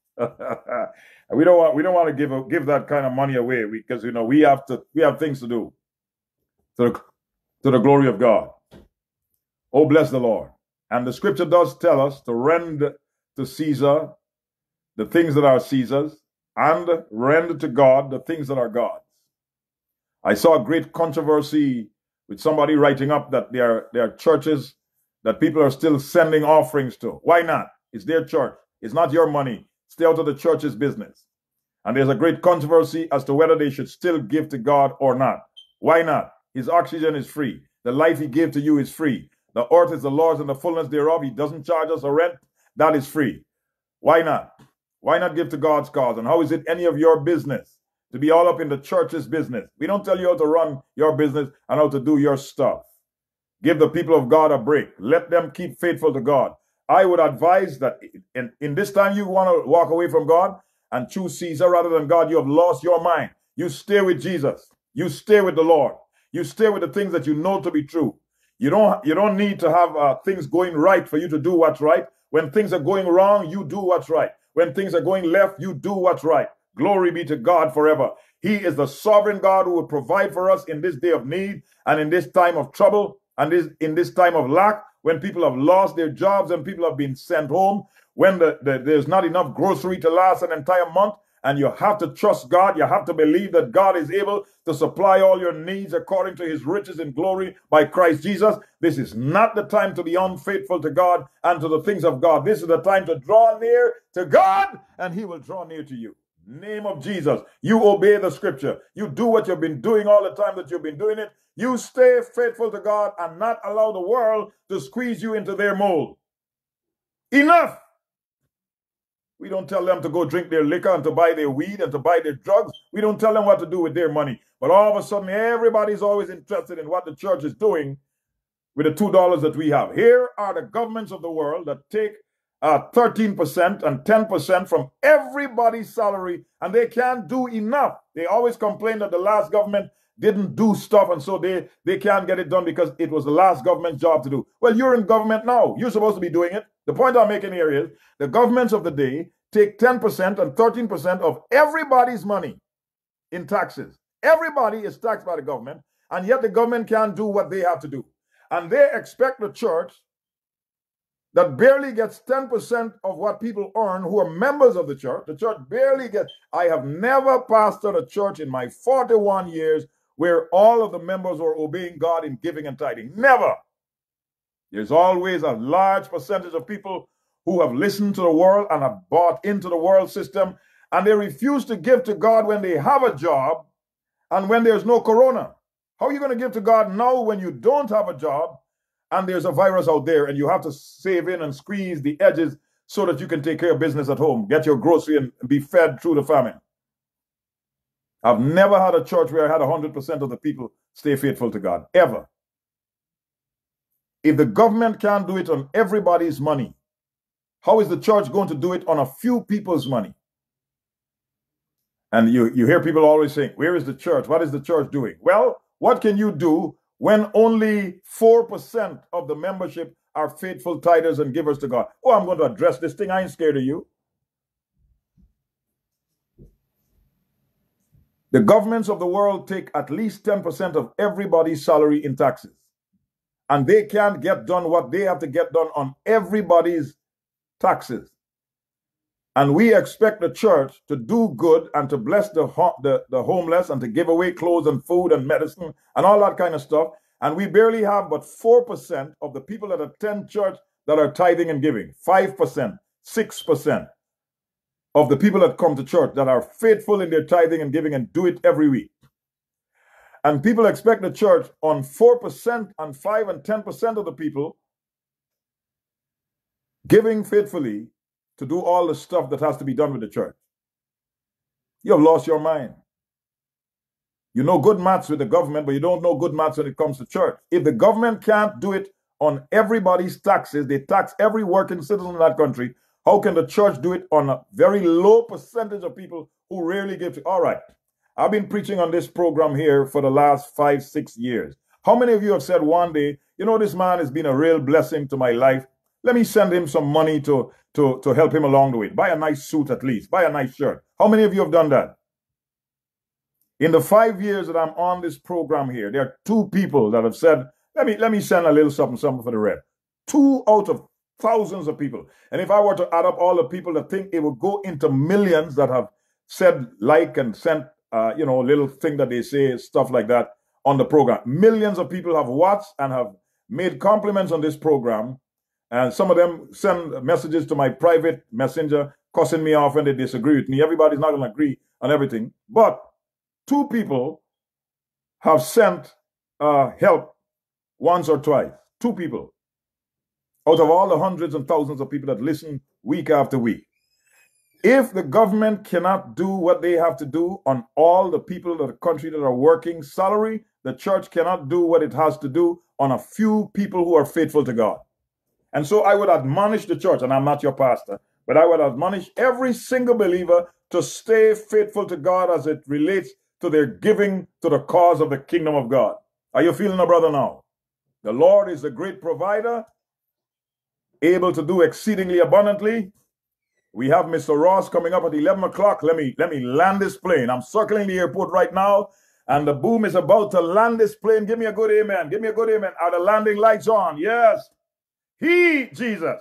We don't want to give that kind of money away because we have things to do to the glory of God. Oh, bless the Lord. And the scripture does tell us to render to Caesar the things that are Caesar's and render to God the things that are God's. I saw a great controversy with somebody writing up that there are churches that people are still sending offerings to. Why not? It's their church. It's not your money. Stay out of the church's business. And there's a great controversy as to whether they should still give to God or not. Why not? His oxygen is free. The life he gave to you is free. The earth is the Lord's and the fullness thereof. He doesn't charge us a rent. That is free. Why not? Why not give to God's cause? And how is it any of your business to be all up in the church's business? We don't tell you how to run your business and how to do your stuff. Give the people of God a break. Let them keep faithful to God. I would advise that in this time you want to walk away from God and choose Caesar rather than God, you have lost your mind. You stay with Jesus. You stay with the Lord. You stay with the things that you know to be true. You don't need to have things going right for you to do what's right. When things are going wrong, you do what's right. When things are going left, you do what's right. Glory be to God forever. He is the sovereign God who will provide for us in this day of need and in this time of trouble and in this time of lack, when people have lost their jobs and people have been sent home, when there's not enough grocery to last an entire month, and you have to trust God. You have to believe that God is able to supply all your needs according to his riches in glory by Christ Jesus. This is not the time to be unfaithful to God and to the things of God. This is the time to draw near to God, and he will draw near to you. Name of Jesus. You obey the scripture. You do what you've been doing all the time that you've been doing it. You stay faithful to God and not allow the world to squeeze you into their mold. Enough. We don't tell them to go drink their liquor and to buy their weed and to buy their drugs. We don't tell them what to do with their money. But all of a sudden, everybody's always interested in what the church is doing with the $2 that we have. Here are the governments of the world that take 13% and 10% from everybody's salary, and they can't do enough. They always complain that the last government didn't do stuff, and so they can't get it done because it was the last government's job to do. Well, you're in government now. You're supposed to be doing it. The point I'm making here is the governments of the day take 10% and 13% of everybody's money in taxes. Everybody is taxed by the government, and yet the government can't do what they have to do. And they expect the church that barely gets 10% of what people earn who are members of the church barely gets. I have never pastored a church in my 41 years where all of the members were obeying God in giving and tithing. Never. There's always a large percentage of people who have listened to the world and have bought into the world system, and they refuse to give to God when they have a job and when there's no corona. How are you going to give to God now when you don't have a job and there's a virus out there and you have to save in and squeeze the edges so that you can take care of business at home, get your grocery and be fed through the famine? I've never had a church where I had 100% of the people stay faithful to God, ever. If the government can't do it on everybody's money, how is the church going to do it on a few people's money? And you hear people always saying, where is the church? What is the church doing? Well, what can you do when only 4% of the membership are faithful tithers and givers to God? Oh, I'm going to address this thing. I ain't scared of you. The governments of the world take at least 10% of everybody's salary in taxes. And they can't get done what they have to get done on everybody's taxes. And we expect the church to do good and to bless the homeless and to give away clothes and food and medicine and all that kind of stuff. And we barely have but 4% of the people that attend church that are tithing and giving. 5%, 6% of the people that come to church that are faithful in their tithing and giving and do it every week. And people expect the church on 4% and 5 and 10% of the people giving faithfully to do all the stuff that has to be done with the church. You have lost your mind. You know good maths with the government, but you don't know good maths when it comes to church. If the government can't do it on everybody's taxes, they tax every working citizen in that country, how can the church do it on a very low percentage of people who rarely give to? All right. I've been preaching on this program here for the last 5, 6 years. How many of you have said one day, you know, this man has been a real blessing to my life. Let me send him some money to help him along the way. Buy a nice suit at least. Buy a nice shirt. How many of you have done that? In the 5 years that I'm on this program here, there are 2 people that have said, let me send a little something for the rep. 2 out of thousands of people. And if I were to add up all the people that think it would go into millions that have said like and sent, little thing that they say, stuff like that on the program. Millions of people have watched and have made compliments on this program. And some of them send messages to my private messenger, cussing me off when they disagree with me. Everybody's not going to agree on everything. But 2 people have sent help once or twice. 2 people out of all the hundreds and thousands of people that listen week after week. If the government cannot do what they have to do on all the people of the country that are working salary, the church cannot do what it has to do on a few people who are faithful to God. And so I would admonish the church, and I'm not your pastor, but I would admonish every single believer to stay faithful to God as it relates to their giving to the cause of the kingdom of God. Are you feeling a brother now? The Lord is a great provider, able to do exceedingly abundantly. We have Mr. Ross coming up at 11 o'clock. Let me land this plane. I'm circling the airport right now, and the boom is about to land this plane. Give me a good amen. Give me a good amen. Are the landing lights on? Yes. He, Jesus.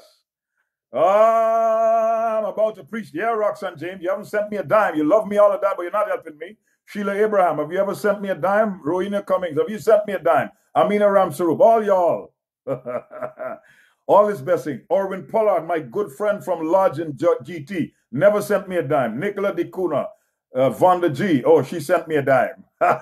I'm about to preach. Yeah, Roxanne James, you haven't sent me a dime. You love me all of that, but you're not helping me. Sheila Abraham, have you ever sent me a dime? Rowena Cummings, have you sent me a dime? Amina Ramsarup, all y'all. All this blessing. Orwin Pollard, my good friend from Lodge in GT, never sent me a dime. Nicola DiCuna, Vonda G, oh, she sent me a dime.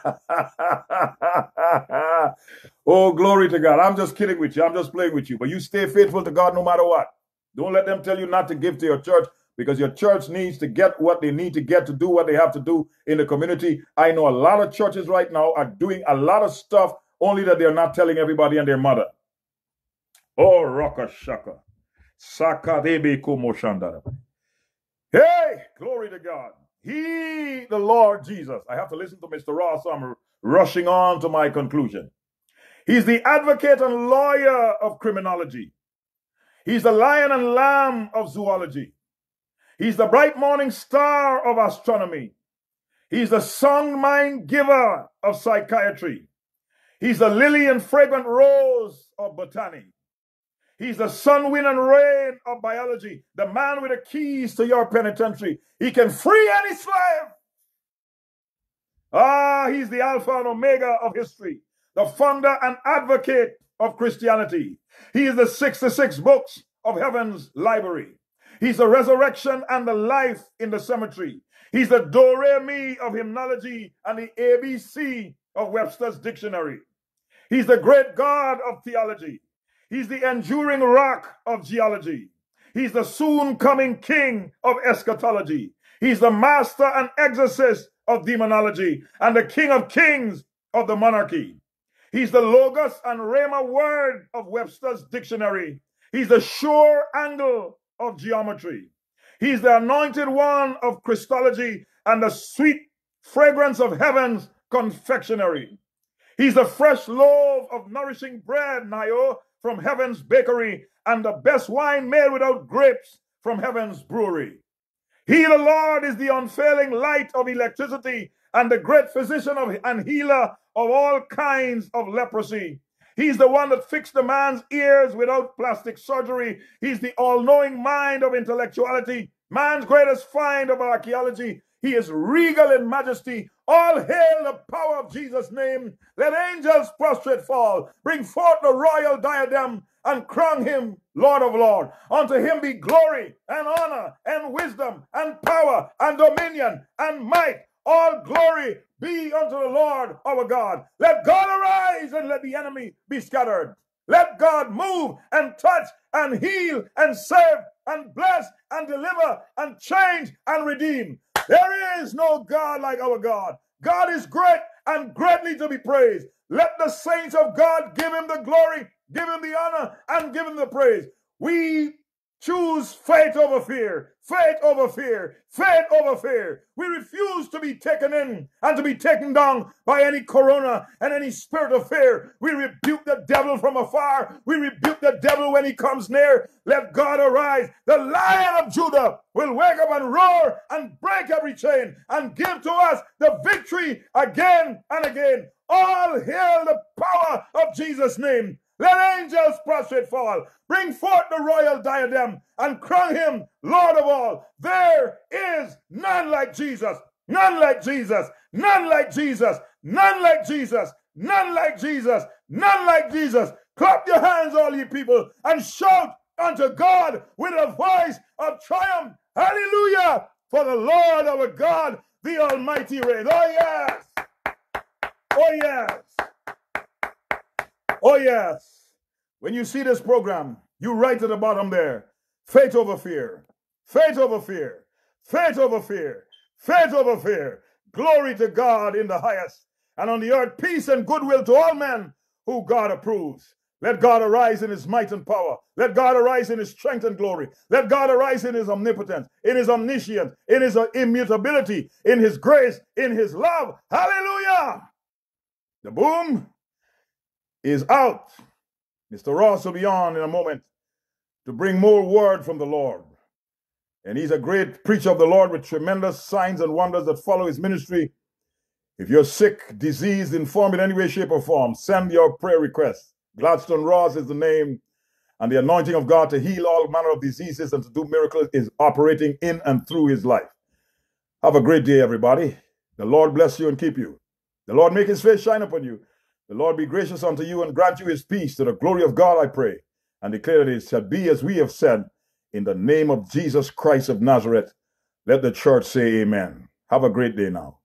Oh, glory to God. I'm just kidding with you. I'm just playing with you. But you stay faithful to God no matter what. Don't let them tell you not to give to your church, because your church needs to get what they need to get to do what they have to do in the community. I know a lot of churches right now are doing a lot of stuff, only that they're not telling everybody and their mother. Oh, Raka Shaka. Sakadebe Kumoshandara. Hey, glory to God. He, the Lord Jesus. I have to listen to Mr. Ross, so I'm rushing on to my conclusion. He's the advocate and lawyer of criminology. He's the lion and lamb of zoology. He's the bright morning star of astronomy. He's the song mind giver of psychiatry. He's the lily and fragrant rose of botany. He's the sun, wind, and rain of biology. The man with the keys to your penitentiary. He can free any slave. He's the Alpha and Omega of history, the founder and advocate of Christianity. He is the 66 books of heaven's library. He's the resurrection and the life in the cemetery. He's the do-re-mi of hymnology and the ABC of Webster's dictionary. He's the great God of theology. He's the enduring rock of geology. He's the soon-coming king of eschatology. He's the master and exorcist of demonology and the king of kings of the monarchy. He's the logos and rhema word of Webster's dictionary. He's the sure angle of geometry. He's the anointed one of Christology and the sweet fragrance of heaven's confectionery. He's the fresh loaf of nourishing bread, Nayo, from heaven's bakery, and the best wine made without grapes from heaven's brewery. He, the Lord, is the unfailing light of electricity and the great physician and healer of all kinds of leprosy. He's the one that fixed the man's ears without plastic surgery. He's the all-knowing mind of intellectuality, man's greatest find of archaeology. He is regal in majesty. All hail the power of Jesus' name. Let angels prostrate fall. Bring forth the royal diadem and crown him Lord of Lords. Unto him be glory and honor and wisdom and power and dominion and might. All glory be unto the Lord our God. Let God arise and let the enemy be scattered. Let God move and touch and heal and save and bless and deliver and change and redeem. There is no God like our God. God is great and greatly to be praised. Let the saints of God give him the glory, give him the honor, and give him the praise. We choose faith over fear, faith over fear, faith over fear. We refuse to be taken in and to be taken down by any corona and any spirit of fear. We rebuke the devil from afar. We rebuke the devil when he comes near. Let God arise. The Lion of Judah will wake up and roar and break every chain and give to us the victory again and again. All hail the power of Jesus' name. Let angels prostrate fall. Bring forth the royal diadem and crown him Lord of all. There is none like Jesus. None like Jesus. None like Jesus. None like Jesus. None like Jesus. None like Jesus. Clap your hands, all ye people, and shout unto God with a voice of triumph. Hallelujah! For the Lord our God, the Almighty reigns. Oh yes! Oh yes! Oh yes! When you see this program, you write at the bottom there, faith over fear, faith over fear, faith over fear, faith over fear. Glory to God in the highest, and on the earth peace and goodwill to all men who God approves. Let God arise in his might and power. Let God arise in his strength and glory. Let God arise in his omnipotence, in his omniscience, in his immutability, in his grace, in his love. Hallelujah! The boom is out. Mr. Ross will be on in a moment to bring more word from the Lord. And he's a great preacher of the Lord with tremendous signs and wonders that follow his ministry. If you're sick, diseased, informed in any way, shape, or form, send your prayer requests. Gladstone Ross is the name, and the anointing of God to heal all manner of diseases and to do miracles is operating in and through his life. Have a great day, everybody. The Lord bless you and keep you. The Lord make his face shine upon you. The Lord be gracious unto you and grant you his peace. To the glory of God, I pray, and declare that it shall be as we have said, in the name of Jesus Christ of Nazareth. Let the church say amen. Have a great day now.